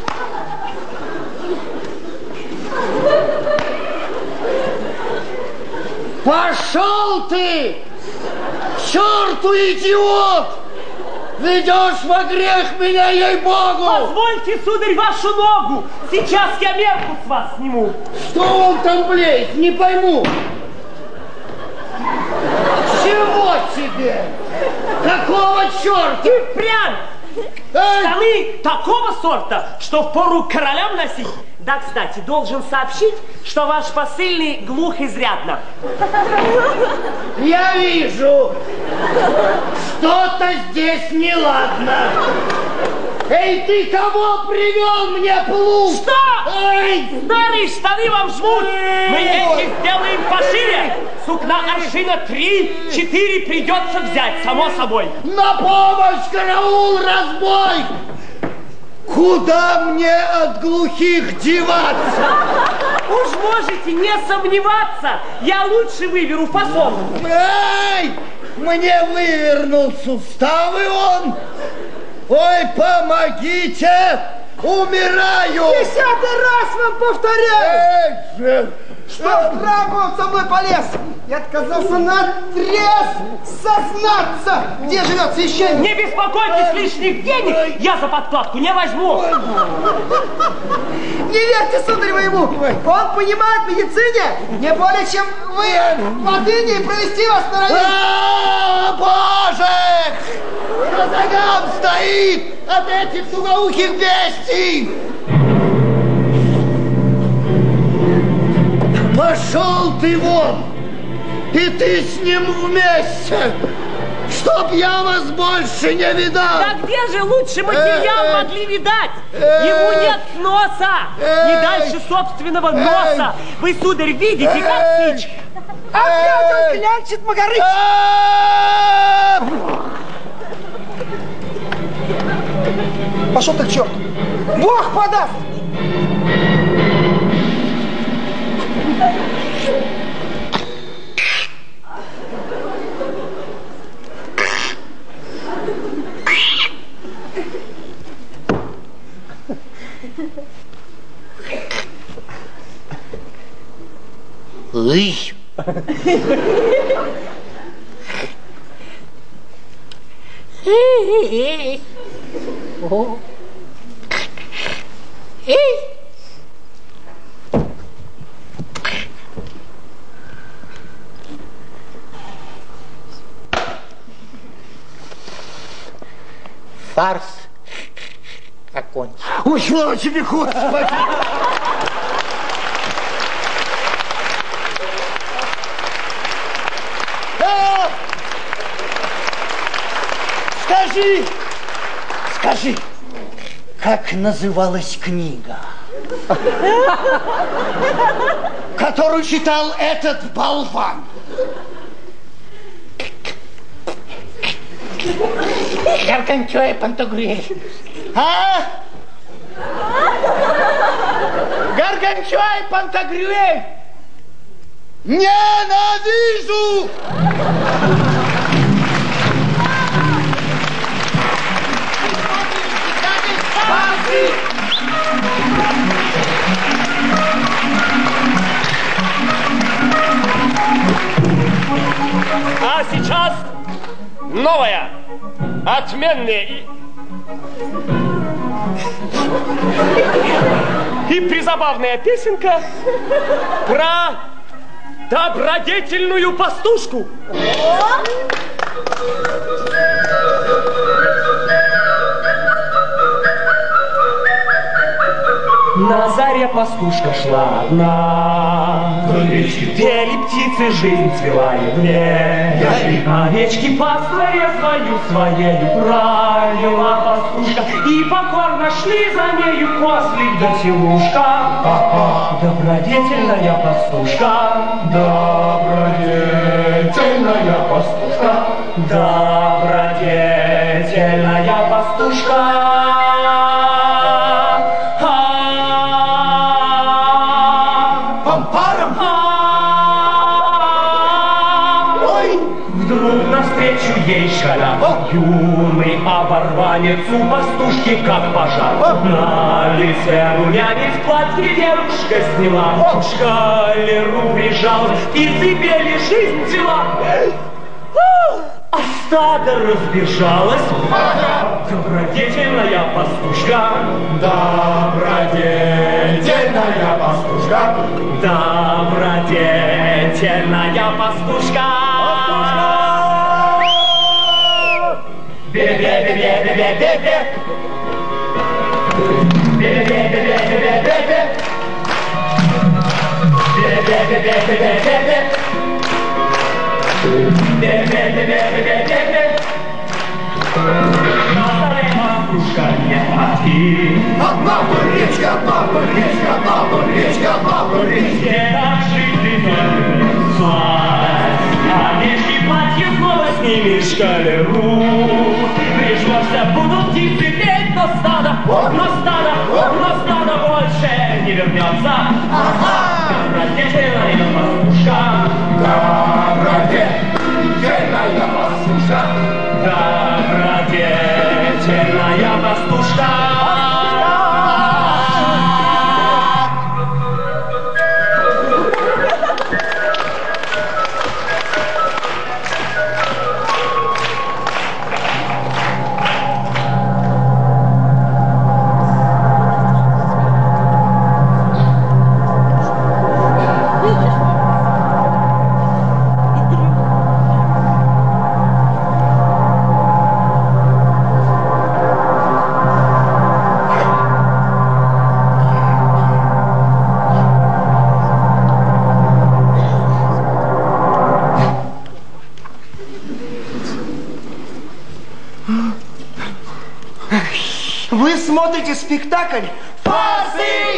Пошел ты, черту идиот! Ведешь во грех меня, ей-богу! Позвольте, сударь, вашу ногу! Сейчас я мерку с вас сниму. Что он там блеет, не пойму. Чего тебе? Какого черта? Ты прям! Штаны такого сорта, что впору королям носить. Да, кстати, должен сообщить, что ваш посыльный глух изрядно. Я вижу, что-то здесь неладно. Эй, ты кого привел мне плуг? Что? Эй! Старые штаны вам жмут. Мы эти сделаем пошире. Сукна аршина 3-4 придется взять, само собой. На помощь, караул, разбой! Куда мне от глухих деваться? Уж можете не сомневаться, я лучше выберу фасон. Эй! Мне вывернул суставы он! Ой, помогите! Умираю! 10-й раз вам повторяю! Эй! Что в драку он со мной полез? Я отказался наотрез сознаться, где живет священник. Не беспокойтесь, лишних денег я за подкладку не возьму. Не верьте, сударь моему, он понимает в медицине не более, чем вы в латыни, и провести вас на район. Боже! На ногам стоит! от этих тугоухих бестий! Пошел ты вон! И ты с ним вместе! Чтоб я вас больше не видал! Да где же лучший материал могли видать? Ему нет носа! Не дальше собственного носа! Вы, сударь, видите, как сыч? Опять он клянчит, Магарыч! Пошел ты к черту! Бог подаст! Ой. О. Фарс окончен. Ой, слава тебе, Господи! Скажи, как называлась книга, которую читал этот болван? Гарганчо и Пантагрюэль. А? Гарганчо и Пантагрюэль! Ненавижу! А сейчас новая, отменная и призабавная песенка про добродетельную пастушку. На заре пастушка шла одна, пели птицы, жизнь цвела и в овечки по своре своею правила пастушка, и покорно шли за нею кослик да телушка. Добродетельная пастушка, добродетельная пастушка, добродетельная пастушка. Ей шалява, юный оборванец у пастушки как пожар. На лице румянец, платье девушка сняла, шкалеру прижалась, птицы пели, жизнь взяла. А стадо разбежалось. Добродетельная пастушка, добродетельная пастушка, добродетельная пастушка. Бе-бе-бе-бе-бе-бе-бе. Бе-бе-бе-бе-бе-бе-бе. Бе-бе-бе-бе-бе-бе-бе. Бе-бе-бе-бе-бе-бе. Пастушка не спаси. Одна речка, одна речка, одна речка, одна речка. Где жить ты только овечки платье снова сними шкалеру. Пришлось, будут птицы петь, но стадо больше не вернется. Добродетельная пастушка, добродетельная пастушка, добродетельная пастушка. Вы смотрите спектакль «Фарсик».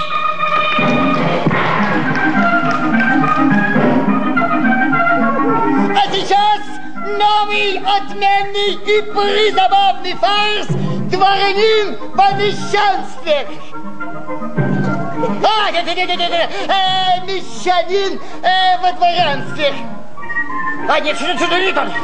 А сейчас новый, отменный и призабавный фарс «Дворянин по мещанстве». Мещанин во дворянстве. Нет, что-то не так.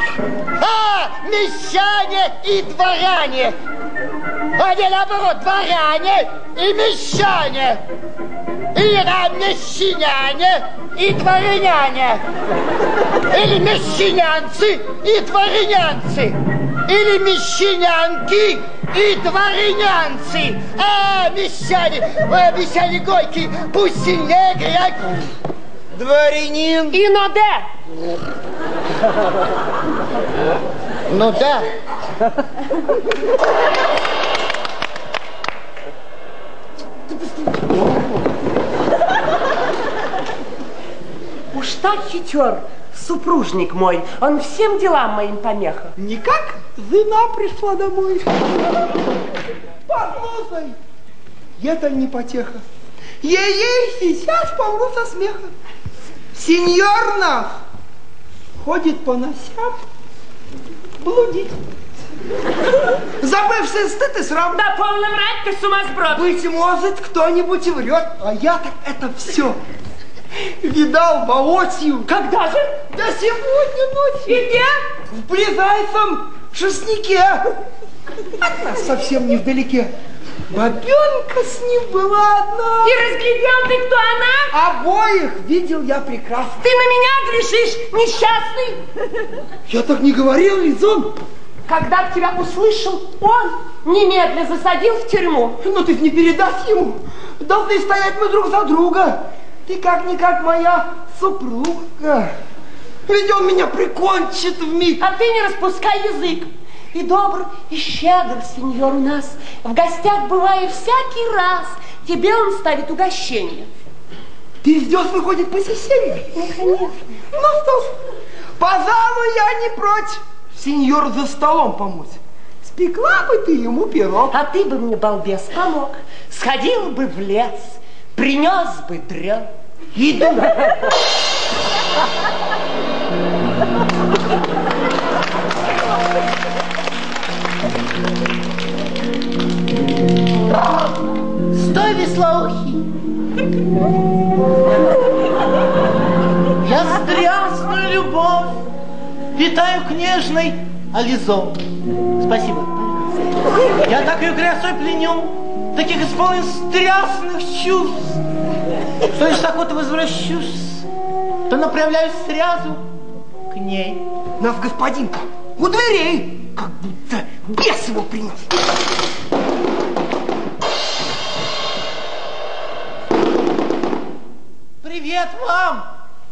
Мещане и дворяне. Не наоборот, дворяне и мещане. Или мещаняне и дворяняне. Или мещанянцы и дворянянцы. Или мещанянки и дворянянцы. Мещане Горький, пусть сильнее грязь. Дворянин. И ну да. Ну да. Уж так хитер, супружник мой, он всем делам моим помеха. Никак жена пришла домой. Послушай, это не потеха. Ей-ей, сейчас помру со смеха. Сеньор наш ходит по носям, блудит. Забывший стыд и срам. Да полно врать, ты сумасброд. Быть может, кто-нибудь и врет, а я-то это все видал воочию. Когда же? Да сегодня ночью. И где? В ближайшем шашлыке. От нас совсем невдалеке. Бабенка с ним была одна. И разглядел ты, кто она? Обоих видел я прекрасно. Ты на меня грешишь, несчастный. Я так не говорил, Лизон. Когда тебя услышал, он немедленно засадил в тюрьму. Но ты не передашь ему. Должны стоять мы друг за друга. Ты как-никак моя супруга. Ведь он меня прикончит вмиг. А ты не распускай язык. И добр, и щедр, сеньор, у нас. В гостях бывает всякий раз. Тебе он ставит угощение. Ты ждешь, выходит, посещение? Ну, конечно. Ну что ж, пожалуй, я не прочь сеньор за столом помочь. Спекла бы ты ему пирог. А ты бы мне, балбес, помог. Сходил бы в лес, принес бы дров. Иду. Стой, веслоухий. Я страстную любовь питаю к нежной Ализо. Спасибо. Я такой красой пленю, таких исполнен страстных чувств, что лишь так вот возвращусь, то направляюсь сразу к ней. Нас господин-то у дверей, как будто бес его принес. Привет вам!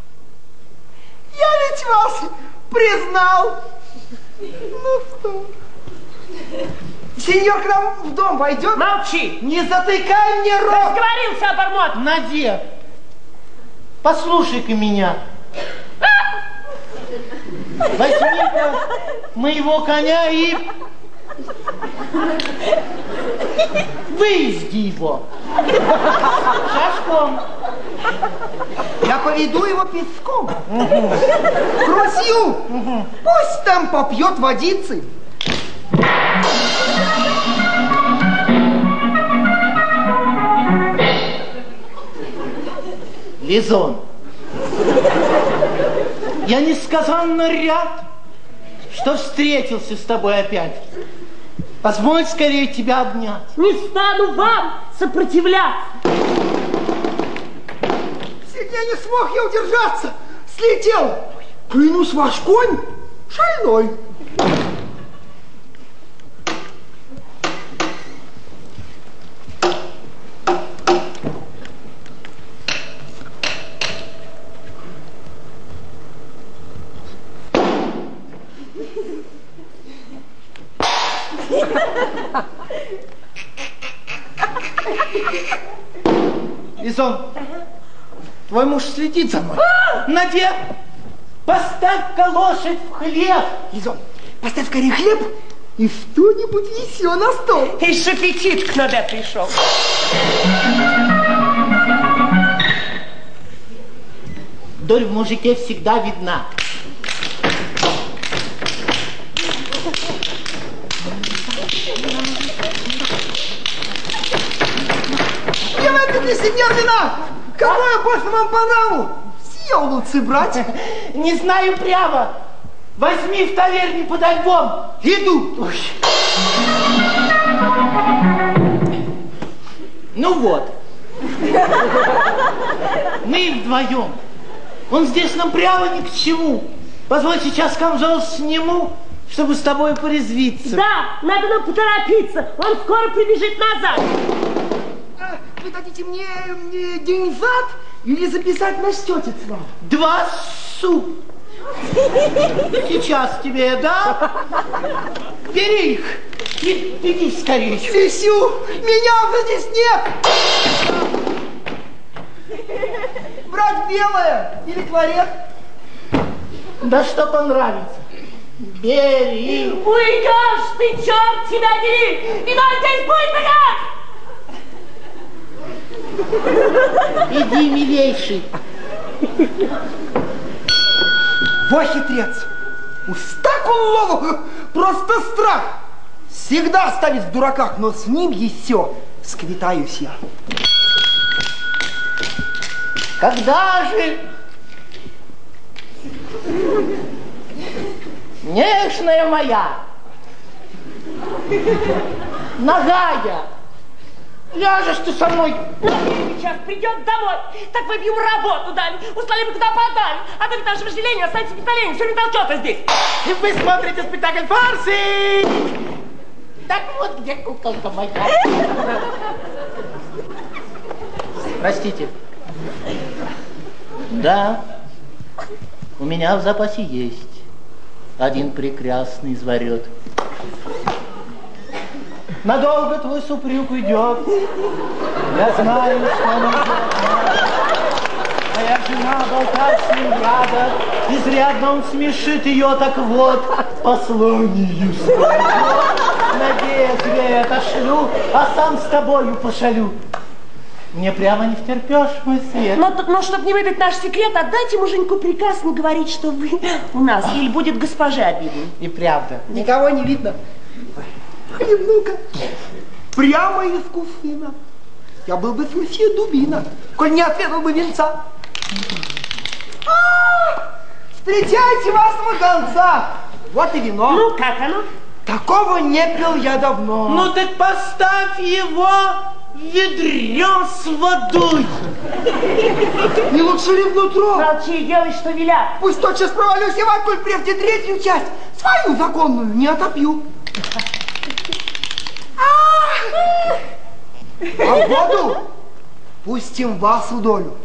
Я ведь вас признал. Ну что? Сеньор к нам в дом войдет? Молчи! Не затыкай мне рот! Разговорился, обормот! Надев, послушай-ка меня. Возьми-ка моего коня и выезди его шашком. Я поведу его песком. К ручью. Пусть там попьет водицы. Лизон, я несказанно рад, что встретился с тобой опять. Позволь скорее тебя обнять. Не стану вам сопротивляться. Сильнее не смог я удержаться. Слетел. Клянусь, ваш конь шальной. Лизон, твой муж следит за мной. Надев, поставь-ка лошадь в хлеб. Лизон, поставь скорее хлеб И что-нибудь еще на стол. И ж аппетит к надо пришел. Дурь в мужике всегда видна. Я выпили сеньор вина. Какое больше вам по нраву? Съел лучше брать. Не знаю прямо. Возьми в таверне под альбом. Иду. Ой. Ну вот. Мы вдвоем. Он здесь нам прямо ни к чему. Позволь, сейчас камзол сниму, чтобы с тобой порезвиться. Да, надо нам поторопиться. Он скоро прибежит назад. Вы дадите мне деньжат или записать на счетец вам? 2 су. Сейчас тебе я дам. Бери их. И беги скорее. Сисю, меня уже здесь нет. Брать белое или кларет? Да что понравится. Бери. Уйдешь ты, черт тебя дери! Вино здесь будет бегать! Иди, милейший. Во хитрец. Уж так он ловок, просто страх. Всегда ставит в дураках, но с ним еще сквитаюсь я. Когда же, нежная моя, нагая, ляжешь ты со мной. Сейчас придет домой, так мы ему работу дали, услали бы куда подали, а то ведь наше вожделение останется без толения, все не толчется здесь. И вы смотрите спектакль «Фарси». Так вот где куколка моя. Простите. Да, у меня в запасе есть один прекрасный изворот. Надолго твой супруг уйдет. Я знаю, что он уйдет. Моя жена болтает с ним рядом. Изрядно он смешит ее, так вот, послонию свою. Надеюсь, я это шлю, а сам с тобою пошалю. Мне прямо не втерпешь, мой свет. Но чтобы не выдать наш секрет, отдайте муженьку приказ не говорить, что вы у нас, или будет госпоже обидно. И правда. Никого не видно. Хлебну-ка. Прямо из кувшина. Я был бы смесье Дубина, коль не отведал бы венца. Встречайте вашего гонца. Вот и вино. Ну, как оно? Такого не пил я давно. Ну так поставь его в ведре с водой. Не лучше ли внутрь? Молчи и делай, что велят. Пусть тотчас провалюсь я в коль прежде третью часть, свою законную, не отопью. А воду пустим вашу долю.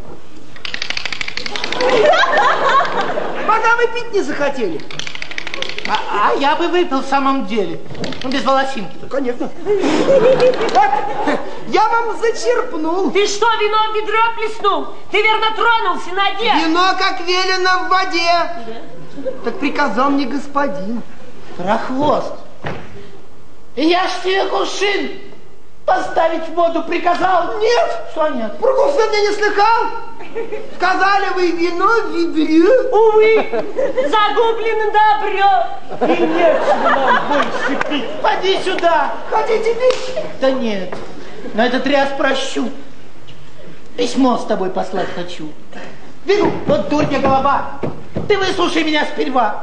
Пока вы пить не захотели. А я бы выпил в самом деле. Ну, без волосинки. Конечно. Вот, я вам зачерпнул. Ты что, вино в ведро плеснул? Ты верно тронулся на деле. Вино, как велено, в воде. Да. Так приказал мне господин. Прохвост. Я ж тебе кувшин поставить в воду приказал. Нет. Что нет? Про кувшин я не слыхал. Сказали вы вино в ведре. Увы, загублено добро. И нечего нам больше пить. Поди сюда. Хотите пить? Да нет, на этот раз прощу. Письмо с тобой послать хочу. Бегу, вот дурня голова. Ты выслушай меня сперва.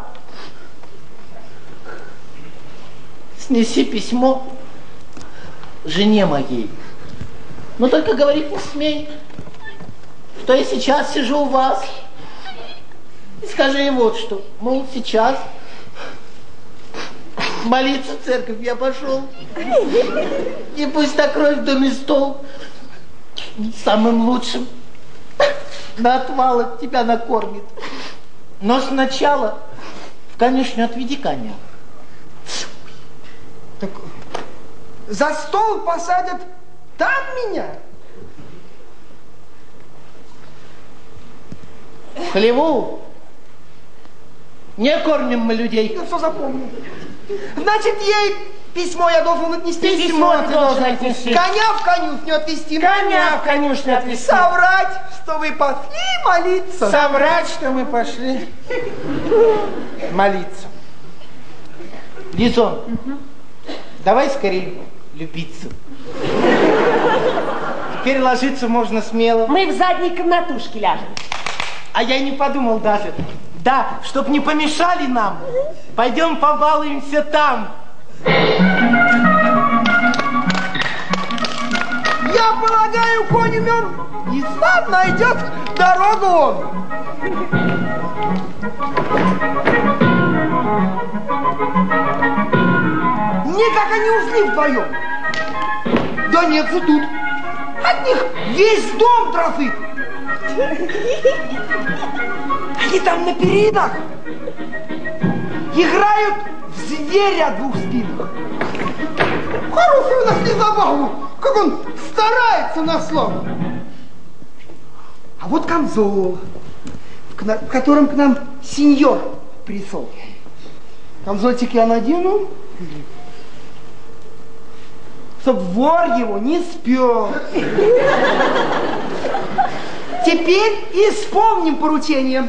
Снеси письмо жене моей. Но только говорить не смей, что я сейчас сижу у вас. И скажи ей вот что, мол, сейчас молиться в церковь я пошел. И пусть накроет в доме стол самым лучшим. На отвалах тебя накормит. Но сначала в конюшню отведи коня. Так за стол посадят там меня? В хлеву не кормим мы людей. Я все запомнил. Значит, ей письмо я должен отнести. Письмо ты должен отнести. Коня в конюшню отвезти. Коня в конюшню отвезти. Соврать, что вы пошли молиться. Соврать, что мы пошли молиться. Лизон, давай скорее любиться. Теперь ложиться можно смело. Мы в задней комнатушке ляжем. А я не подумал даже. Да, чтоб не помешали нам. Пойдем побалуемся там. Я полагаю, конь умен и сам найдет дорогу он. Никак они ушли вдвоем. Да нет же тут. От них весь дом дрожит. Они там на перинах играют в зверя о двух спинах. Хорошую нашли забаву, как он старается на слово. А вот камзол, в котором к нам сеньор пришел. Камзольчик я надену, чтоб вор его не спел. Теперь исполним поручение.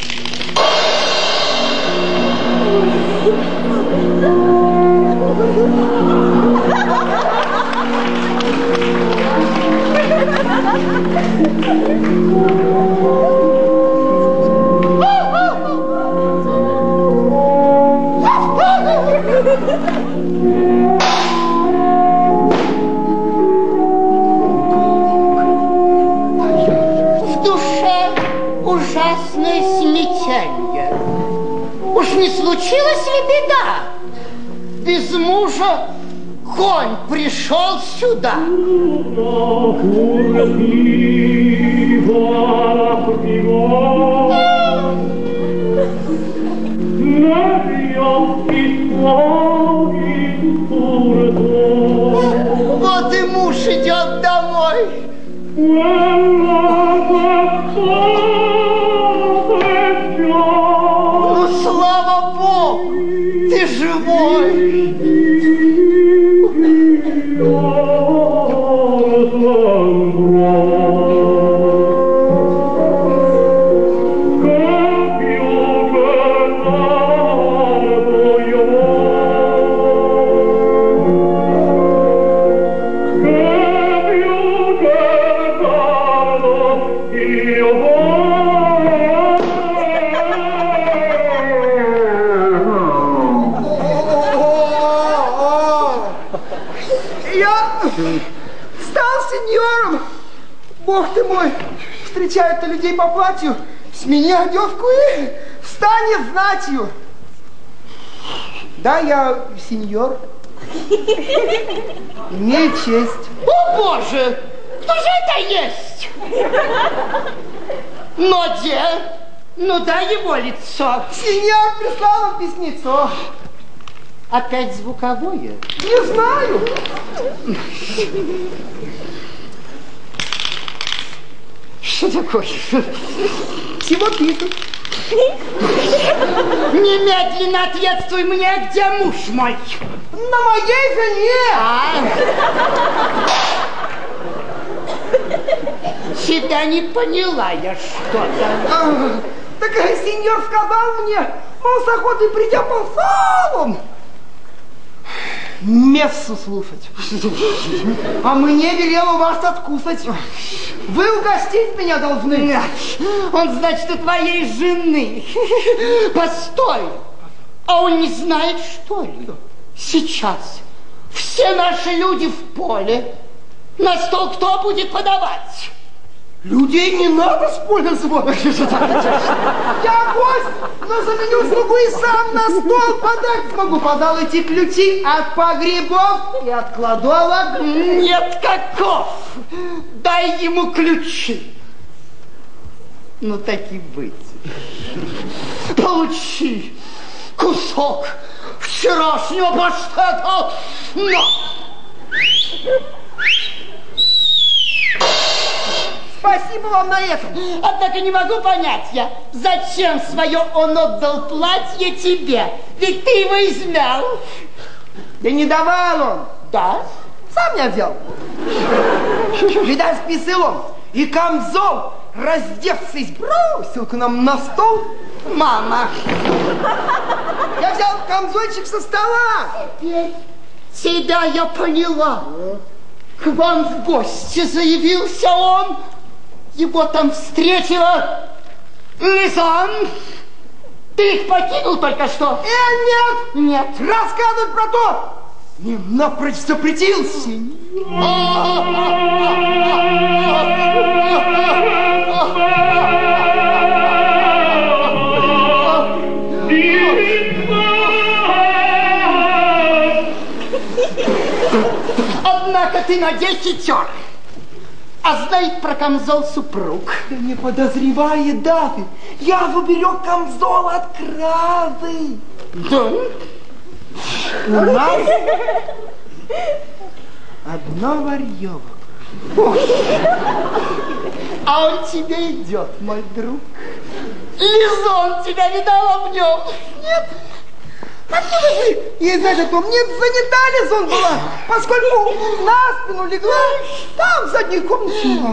В душе ужасное смятение. Уж не случилась ли беда? Без мужа конь пришел сюда. Вот и муж идет домой. Ну, слава Богу, ты живой. Бог ты мой, встречают-то людей по платью, смени одежку и встань знатью. Да, я сеньор, имею честь. О, Боже, кто же это есть? Но где? Ну, дай его лицо. Сеньор прислал вам письмецо. Опять звуковое? Не знаю. Что такое? Всего пишут. Немедленно ответствуй мне, где муж мой? На моей жене. Тебя не поняла я что-то. Так сеньор сказал мне, мол, с охотой придя послал он мессу слушать. А мне велел у вас откусать. Вы угостить меня должны. Он, значит, у твоей жены. Постой. А он не знает, что ли? Сейчас все наши люди в поле. На стол кто будет подавать? Людей не надо с поля звать. Я гость, но заменю слугу и сам на стол подать смогу. Подал эти ключи от погребов и от кладовок. Нет, каков. Дай ему ключи. Ну, так и быть. Получи кусок вчерашнего паштета. Но! Спасибо вам на этом. Однако не могу понять я, зачем свое он отдал платье тебе, Ведь ты его измял. Да не давал он. Да? Сам я взял. Видать, списал он. И камзол, раздевшись, бросил к нам на стол. Мама. Я взял камзольчик со стола. Теперь тебя я поняла. К вам в гости заявился он. Его там встретила Лизон. Ты их покинул только что? Нет. Нет. Рассказывать про то не напрочь запретил. Однако ты на 10 ор. А знает про камзол супруг. Да не подозревает даты. Я уберег камзол от кражи. Да? У нас одно варье. А он тебе идет, мой друг. Лизон тебя видала в нем. Нет. Откуда вы? И за это мне занята Лизон была, поскольку на спину легла там в задней комнате у нас.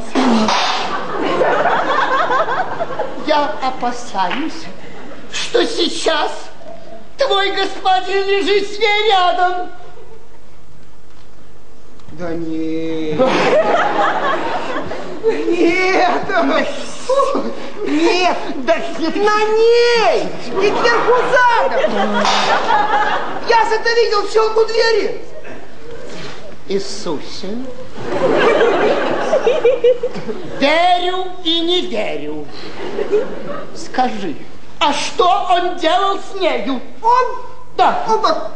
Я опасаюсь, что сейчас твой господин лежит с ней рядом. Да нет. Нет. Нет. Да на ней. И кверху задом. Я же это видел в щелку двери. Иисусе, верю и не верю. Скажи, а что он делал с нею? Он? Да. Он так...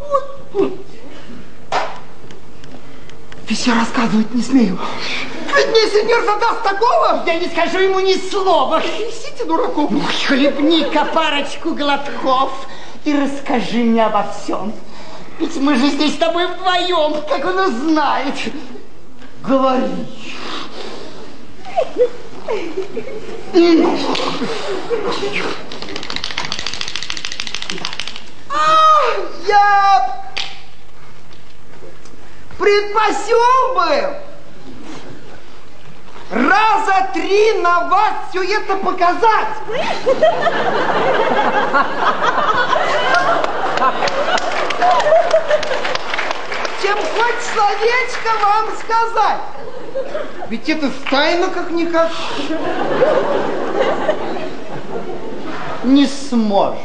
Ведь я рассказывать не смею. Ведь мне сеньор задаст такого. Я не скажу ему ни слова. Несите дураков. Хлебни-ка парочку глотков и расскажи мне обо всем. Ведь мы же здесь с тобой вдвоем, как он узнает. Говори. Я предпочел бы раза 3 на вас все это показать. Чем хоть словечко вам сказать. Ведь это тайна как-никак. Не сможешь.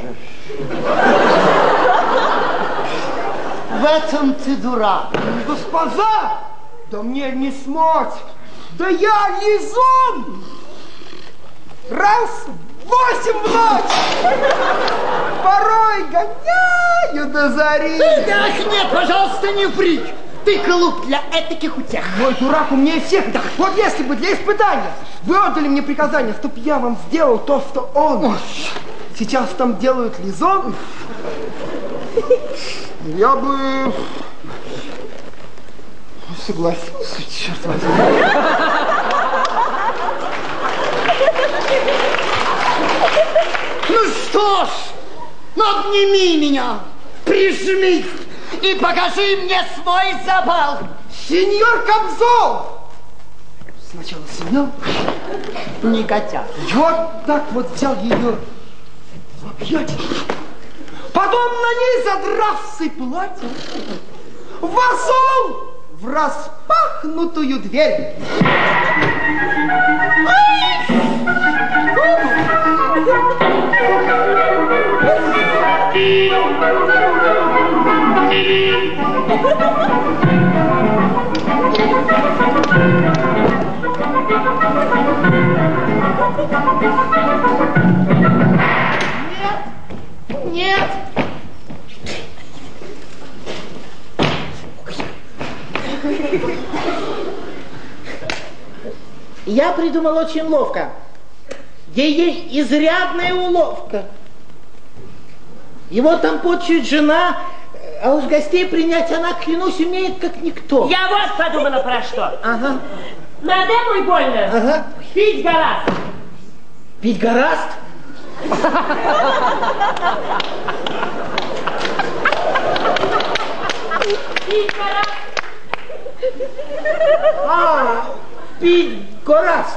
В этом ты дурак. Госпожа, да мне не смочь. Да я Лизон. Раз 8 в ночь. Порой гоняю до зари. Ах, нет, пожалуйста, не ври. Ты глуп для этаких утех. Мой дурак умнее всех. Да, вот если бы для испытания вы отдали мне приказание, чтоб я вам сделал то, что он. Сейчас там делают Лизон. Я бы согласился, черт возьми. Ну что ж, обними меня, прижми и покажи мне свой запал. Сеньор Камзол! Сначала снял, негодяй. И вот так вот взял ее в объятия. Потом на ней, задравший платье, вошел в распахнутую дверь. Нет! Я придумал очень ловко. Ей изрядная уловка. Его там почует жена, а уж гостей принять она, клянусь, умеет как никто. Я вот подумала про что. Ага. Надо мой больно. Ага. Пить гораздо. Пить гораздо? Пить гораст. А, пить гораст.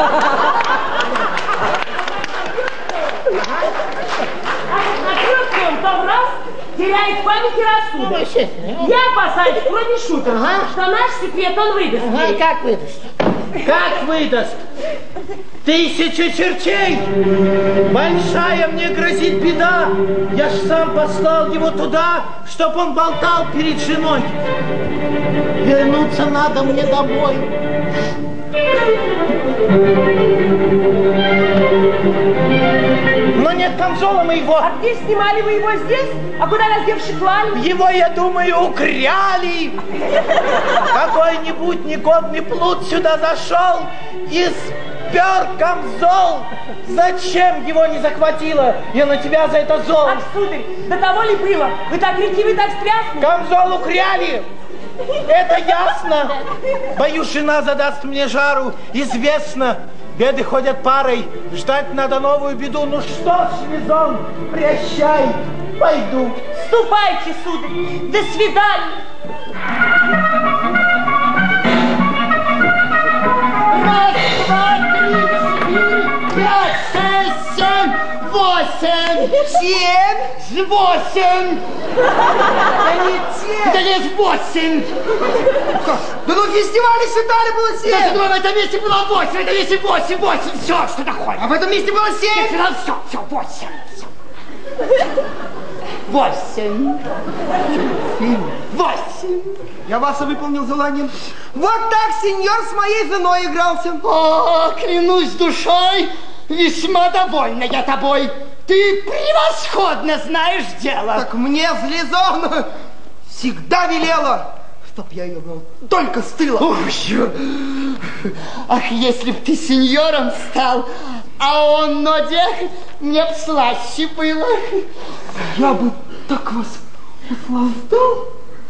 Накрылся он там раз, теряет память и рассудок. Я опасаюсь, кроме шуток, что наш секрет он выдаст. Ага, как выдаст? Как выдаст? 1000 чертей! Большая мне грозит беда! Я ж сам послал его туда, чтоб он болтал перед женой. Вернуться надо мне домой. Но нет камзола моего. А где снимали вы его здесь? А куда раздевши клали? Его, я думаю, украли. Какой-нибудь негодный плут сюда зашел и спер камзол. Зачем его не захватила? Я на тебя за это зол. Ах, сударь, до того ли было? Вы так ретивы, так стрясны? Камзол украли. Это ясно. Боюсь, жена задаст мне жару. Известно, беды ходят парой. Ждать надо новую беду. Ну что ж, Лизон, прощай, пойду. Ступайте, сударь. До свидания. Раз, два, три, четыре, пять, шесть, семь, восемь. 7, 8. да не 7. Да есть 8. Да ну фестивале считали было 7. Я думаю, в этом месте было 8, в этом месте 8, 8. Все, что такое. А в этом месте было 7. Все, 8. 8. 8. Я вас и выполнил желание. Вот так сеньор с моей женой игрался. О, клянусь душой, весьма довольна я тобой. Ты превосходно знаешь дело. Так мне с Лизон всегда велела, чтоб я ее брал только с тыла. Ах, если б ты сеньором стал, а он нодях, мне б слаще было. Я бы так вас услаждал.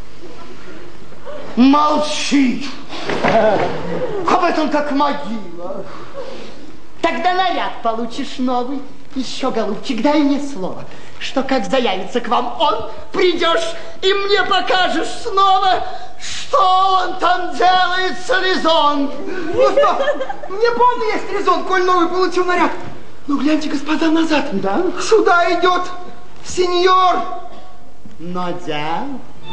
Молчи. Об этом как могила. Тогда наряд получишь новый. Еще, голубчик, дай мне слово, что как заявится к вам он, придешь и мне покажешь снова, что он там делает с Лизон. Ну что, мне полный есть резон, коль новый получил наряд. Ну гляньте, господа, назад. Да? Сюда идет сеньор. Нодя.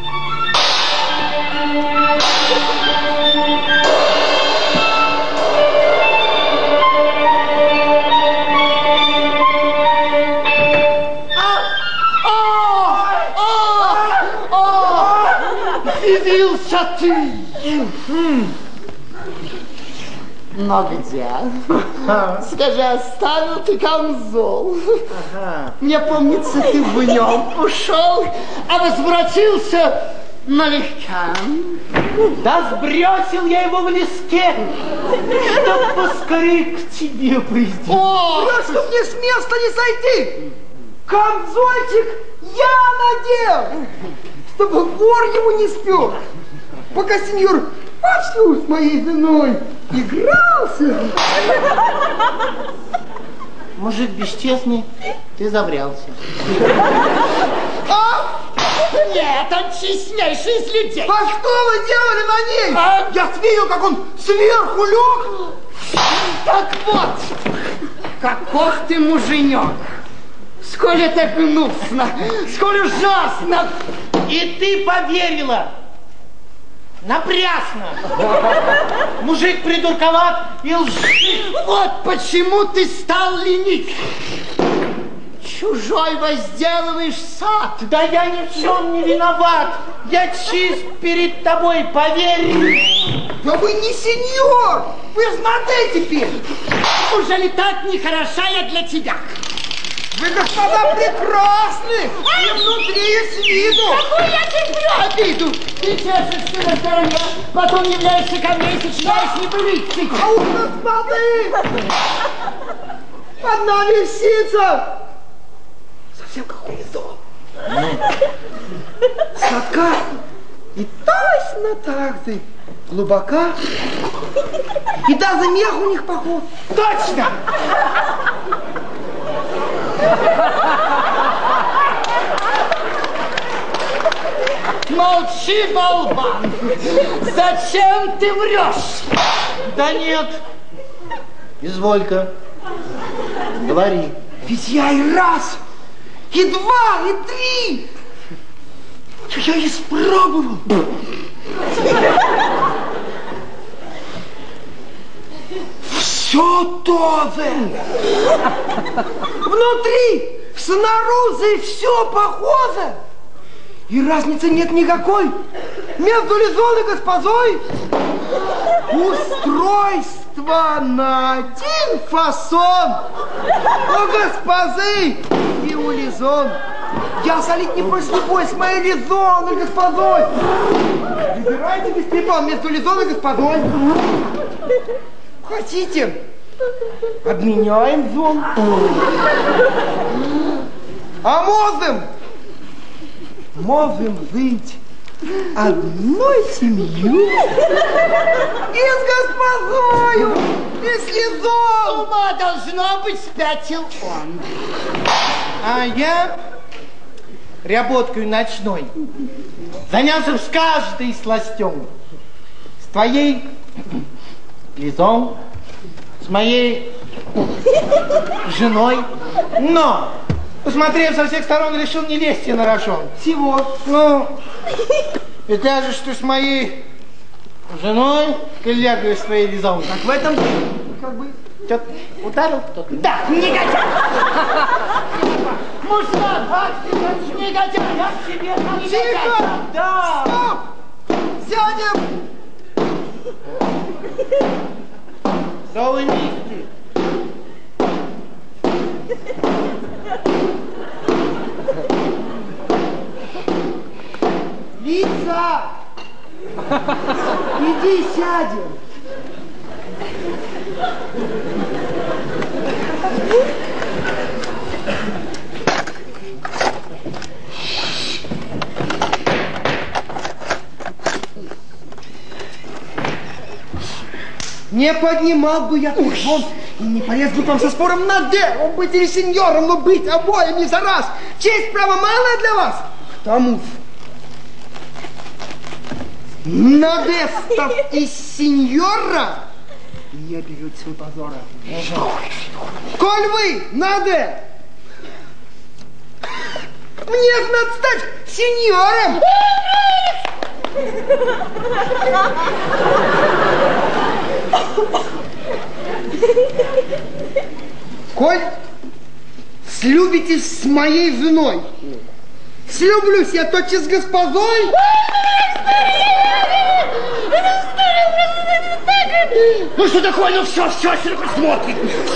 Явился ты! Но где? Скажи, оставил ты камзол? Мне помнится, ты в нем ушел, а возвратился налегка. Да сбросил я его в леске, чтоб поскорее к тебе прийти. О! Просто мне с места не сойти. Камзольчик я надел, чтобы вор ему не спер. Пока сеньор вовсю с моей женой игрался. Мужик бесчестный, ты заврялся. А? Нет, он честнейший из людей. А что вы делали на ней? Я видел, как он сверху лег. Так вот, каков ты муженек. Сколь это гнусно, сколь ужасно. И ты поверила. Напрасно. Мужик придурковат и лжив. Вот почему ты стал ленить. Чужой возделываешь сад. Да я ни в чем не виноват. Я чист перед тобой, поверь. Да вы не сеньор. Вы знатый теперь. Уже ли так нехороша я для тебя? Вы, господа, прекрасны. И внутри, и с виду. Какую я терплю обиду? Ты чешешься на стороне, потом являешься ко мне и сочиняешь небылицы. А у господы одна висица. Совсем как у Лизон. Сладка и точно так же глубока. И даже мех у них похож. Точно. Замолчи, болван! Зачем ты врешь? Да нет. Изволь-ка. Говори. Ведь я и раз, и два, и три. Я испробовал. Все то же. Внутри, снаружи все похоже. И разницы нет никакой. Между Лизон и госпожой устройство на один фасон. У госпожи и у Лизон. Я солить не прочь любой с моей Лизон и госпожой. Выбирайте без препон между Лизон и госпожой. Хотите? Обменяем зон. А можем жить одной семью и с госпожою, и с Лизон. Ума должно быть, спятил он. А я работкой ночной занялся с каждой сластем. С твоей Лизон, с моей женой. Но, посмотрев со всех сторон, решил не лезть на рожон. Всего. Ну, и даже что с моей женой, коллегой своей Лизон. Так в этом как бы... Что-то ударил кто-то? Да, негодяй! Мужлан, негодяй! Я тебе Тихо! Да! Стоп! Сядем! Что вы вместе? Лиза! Иди сядем. Не поднимал бы я тут вон и не полез бы к вам со спором на «Д». Он быть или сеньором, но быть обоими за раз. Честь, право, малая для вас. К тому же, на «Д» став из сеньора, не берете свой позора. Коль вы на «Д», мне надо стать сеньором. Коль слюбитесь с моей женой, слюблюсь я тотчас с госпожой. Ну что такое? Ну все, Серега смотрит.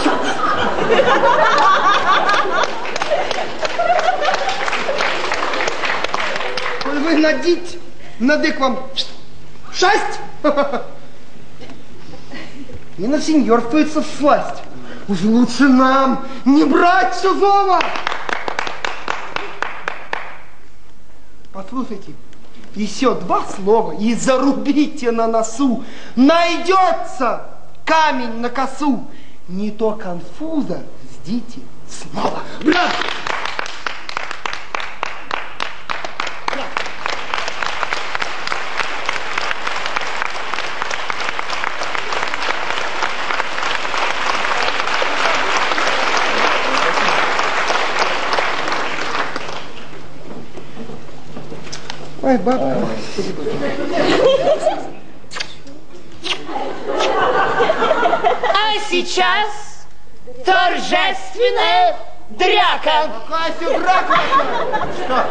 Коль вы надеть, надо к вам шасть. Не на сеньорствуется сласть. Уж лучше нам не брать чужого. Послушайте, еще два слова и зарубите на носу. Найдется камень на косу. Не то конфуза ждите снова. Брат! Ой, бабка. А сейчас торжественная драка. Какая драка? Что?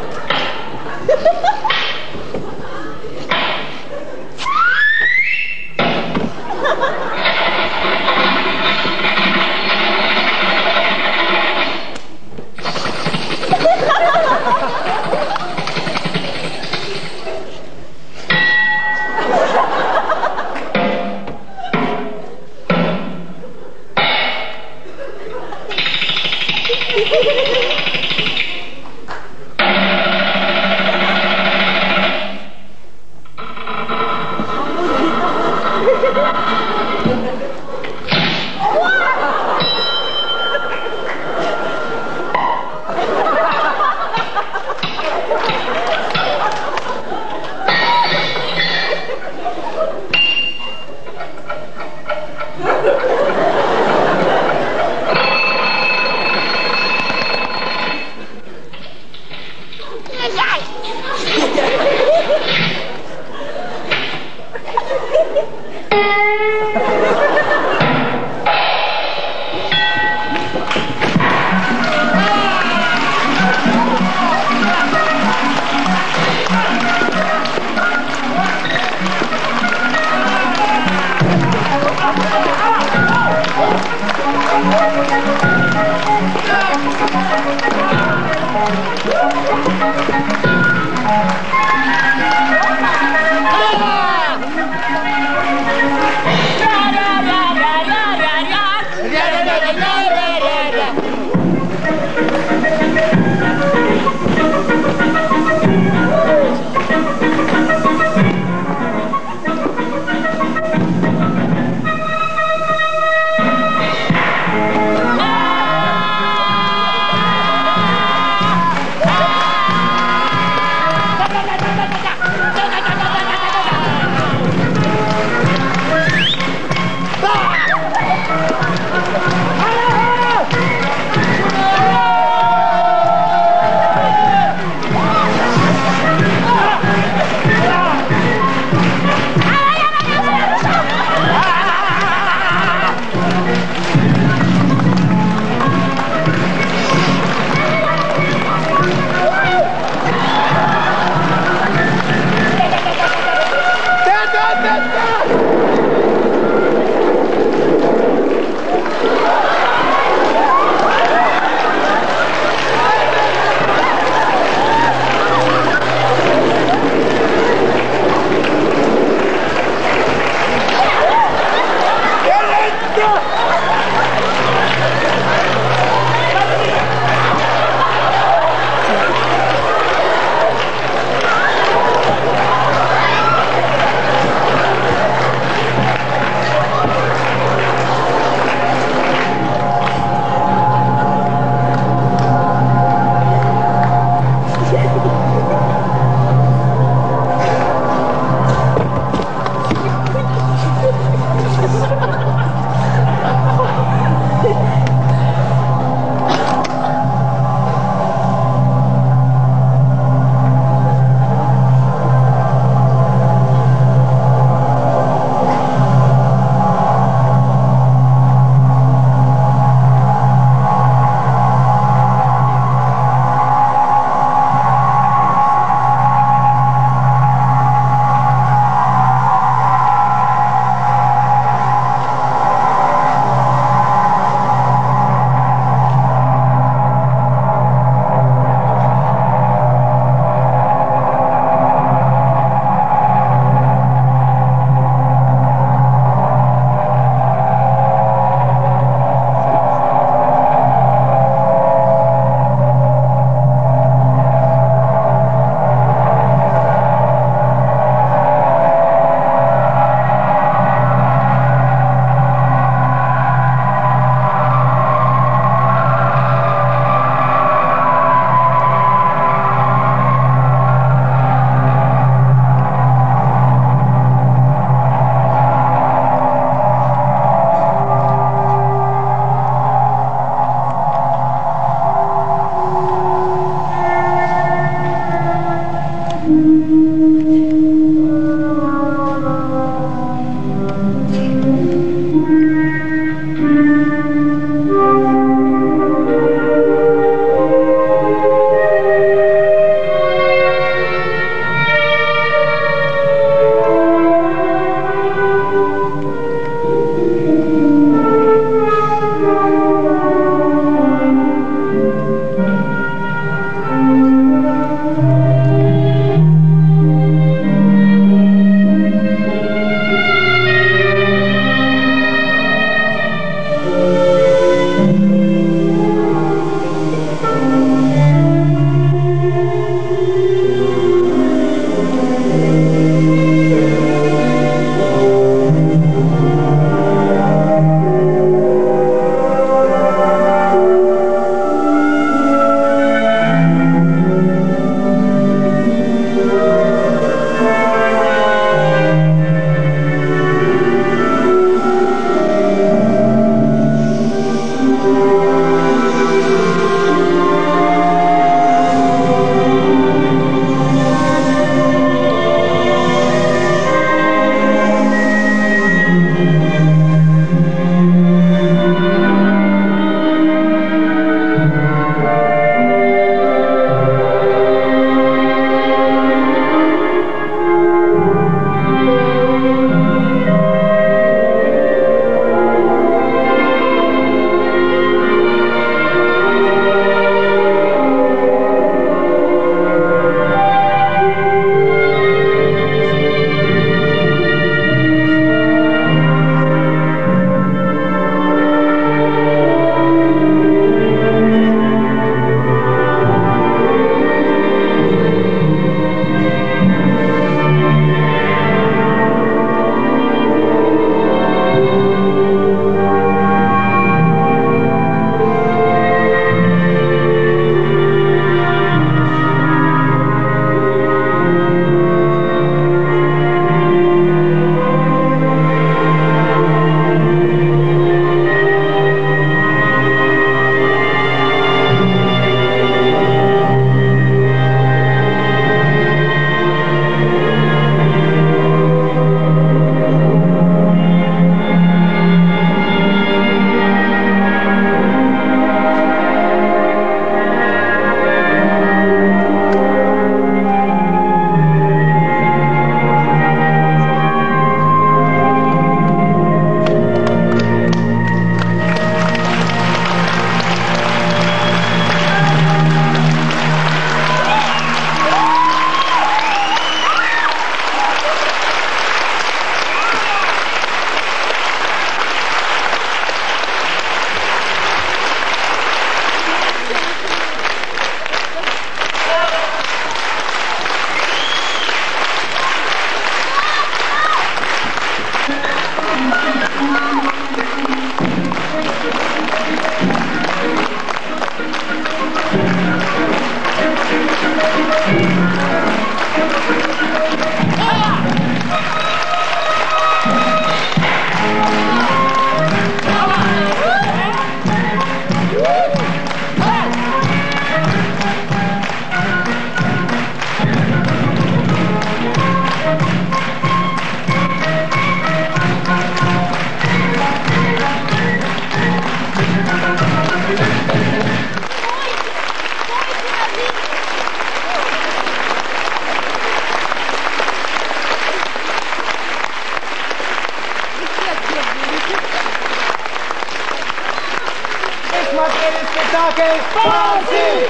Смотрели спектакль «Паузи».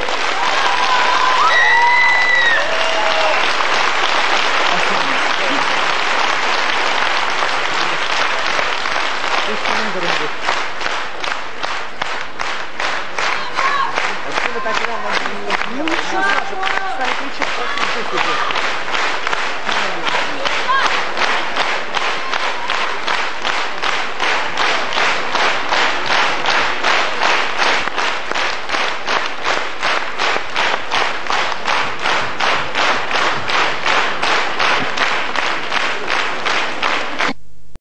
Спасибо.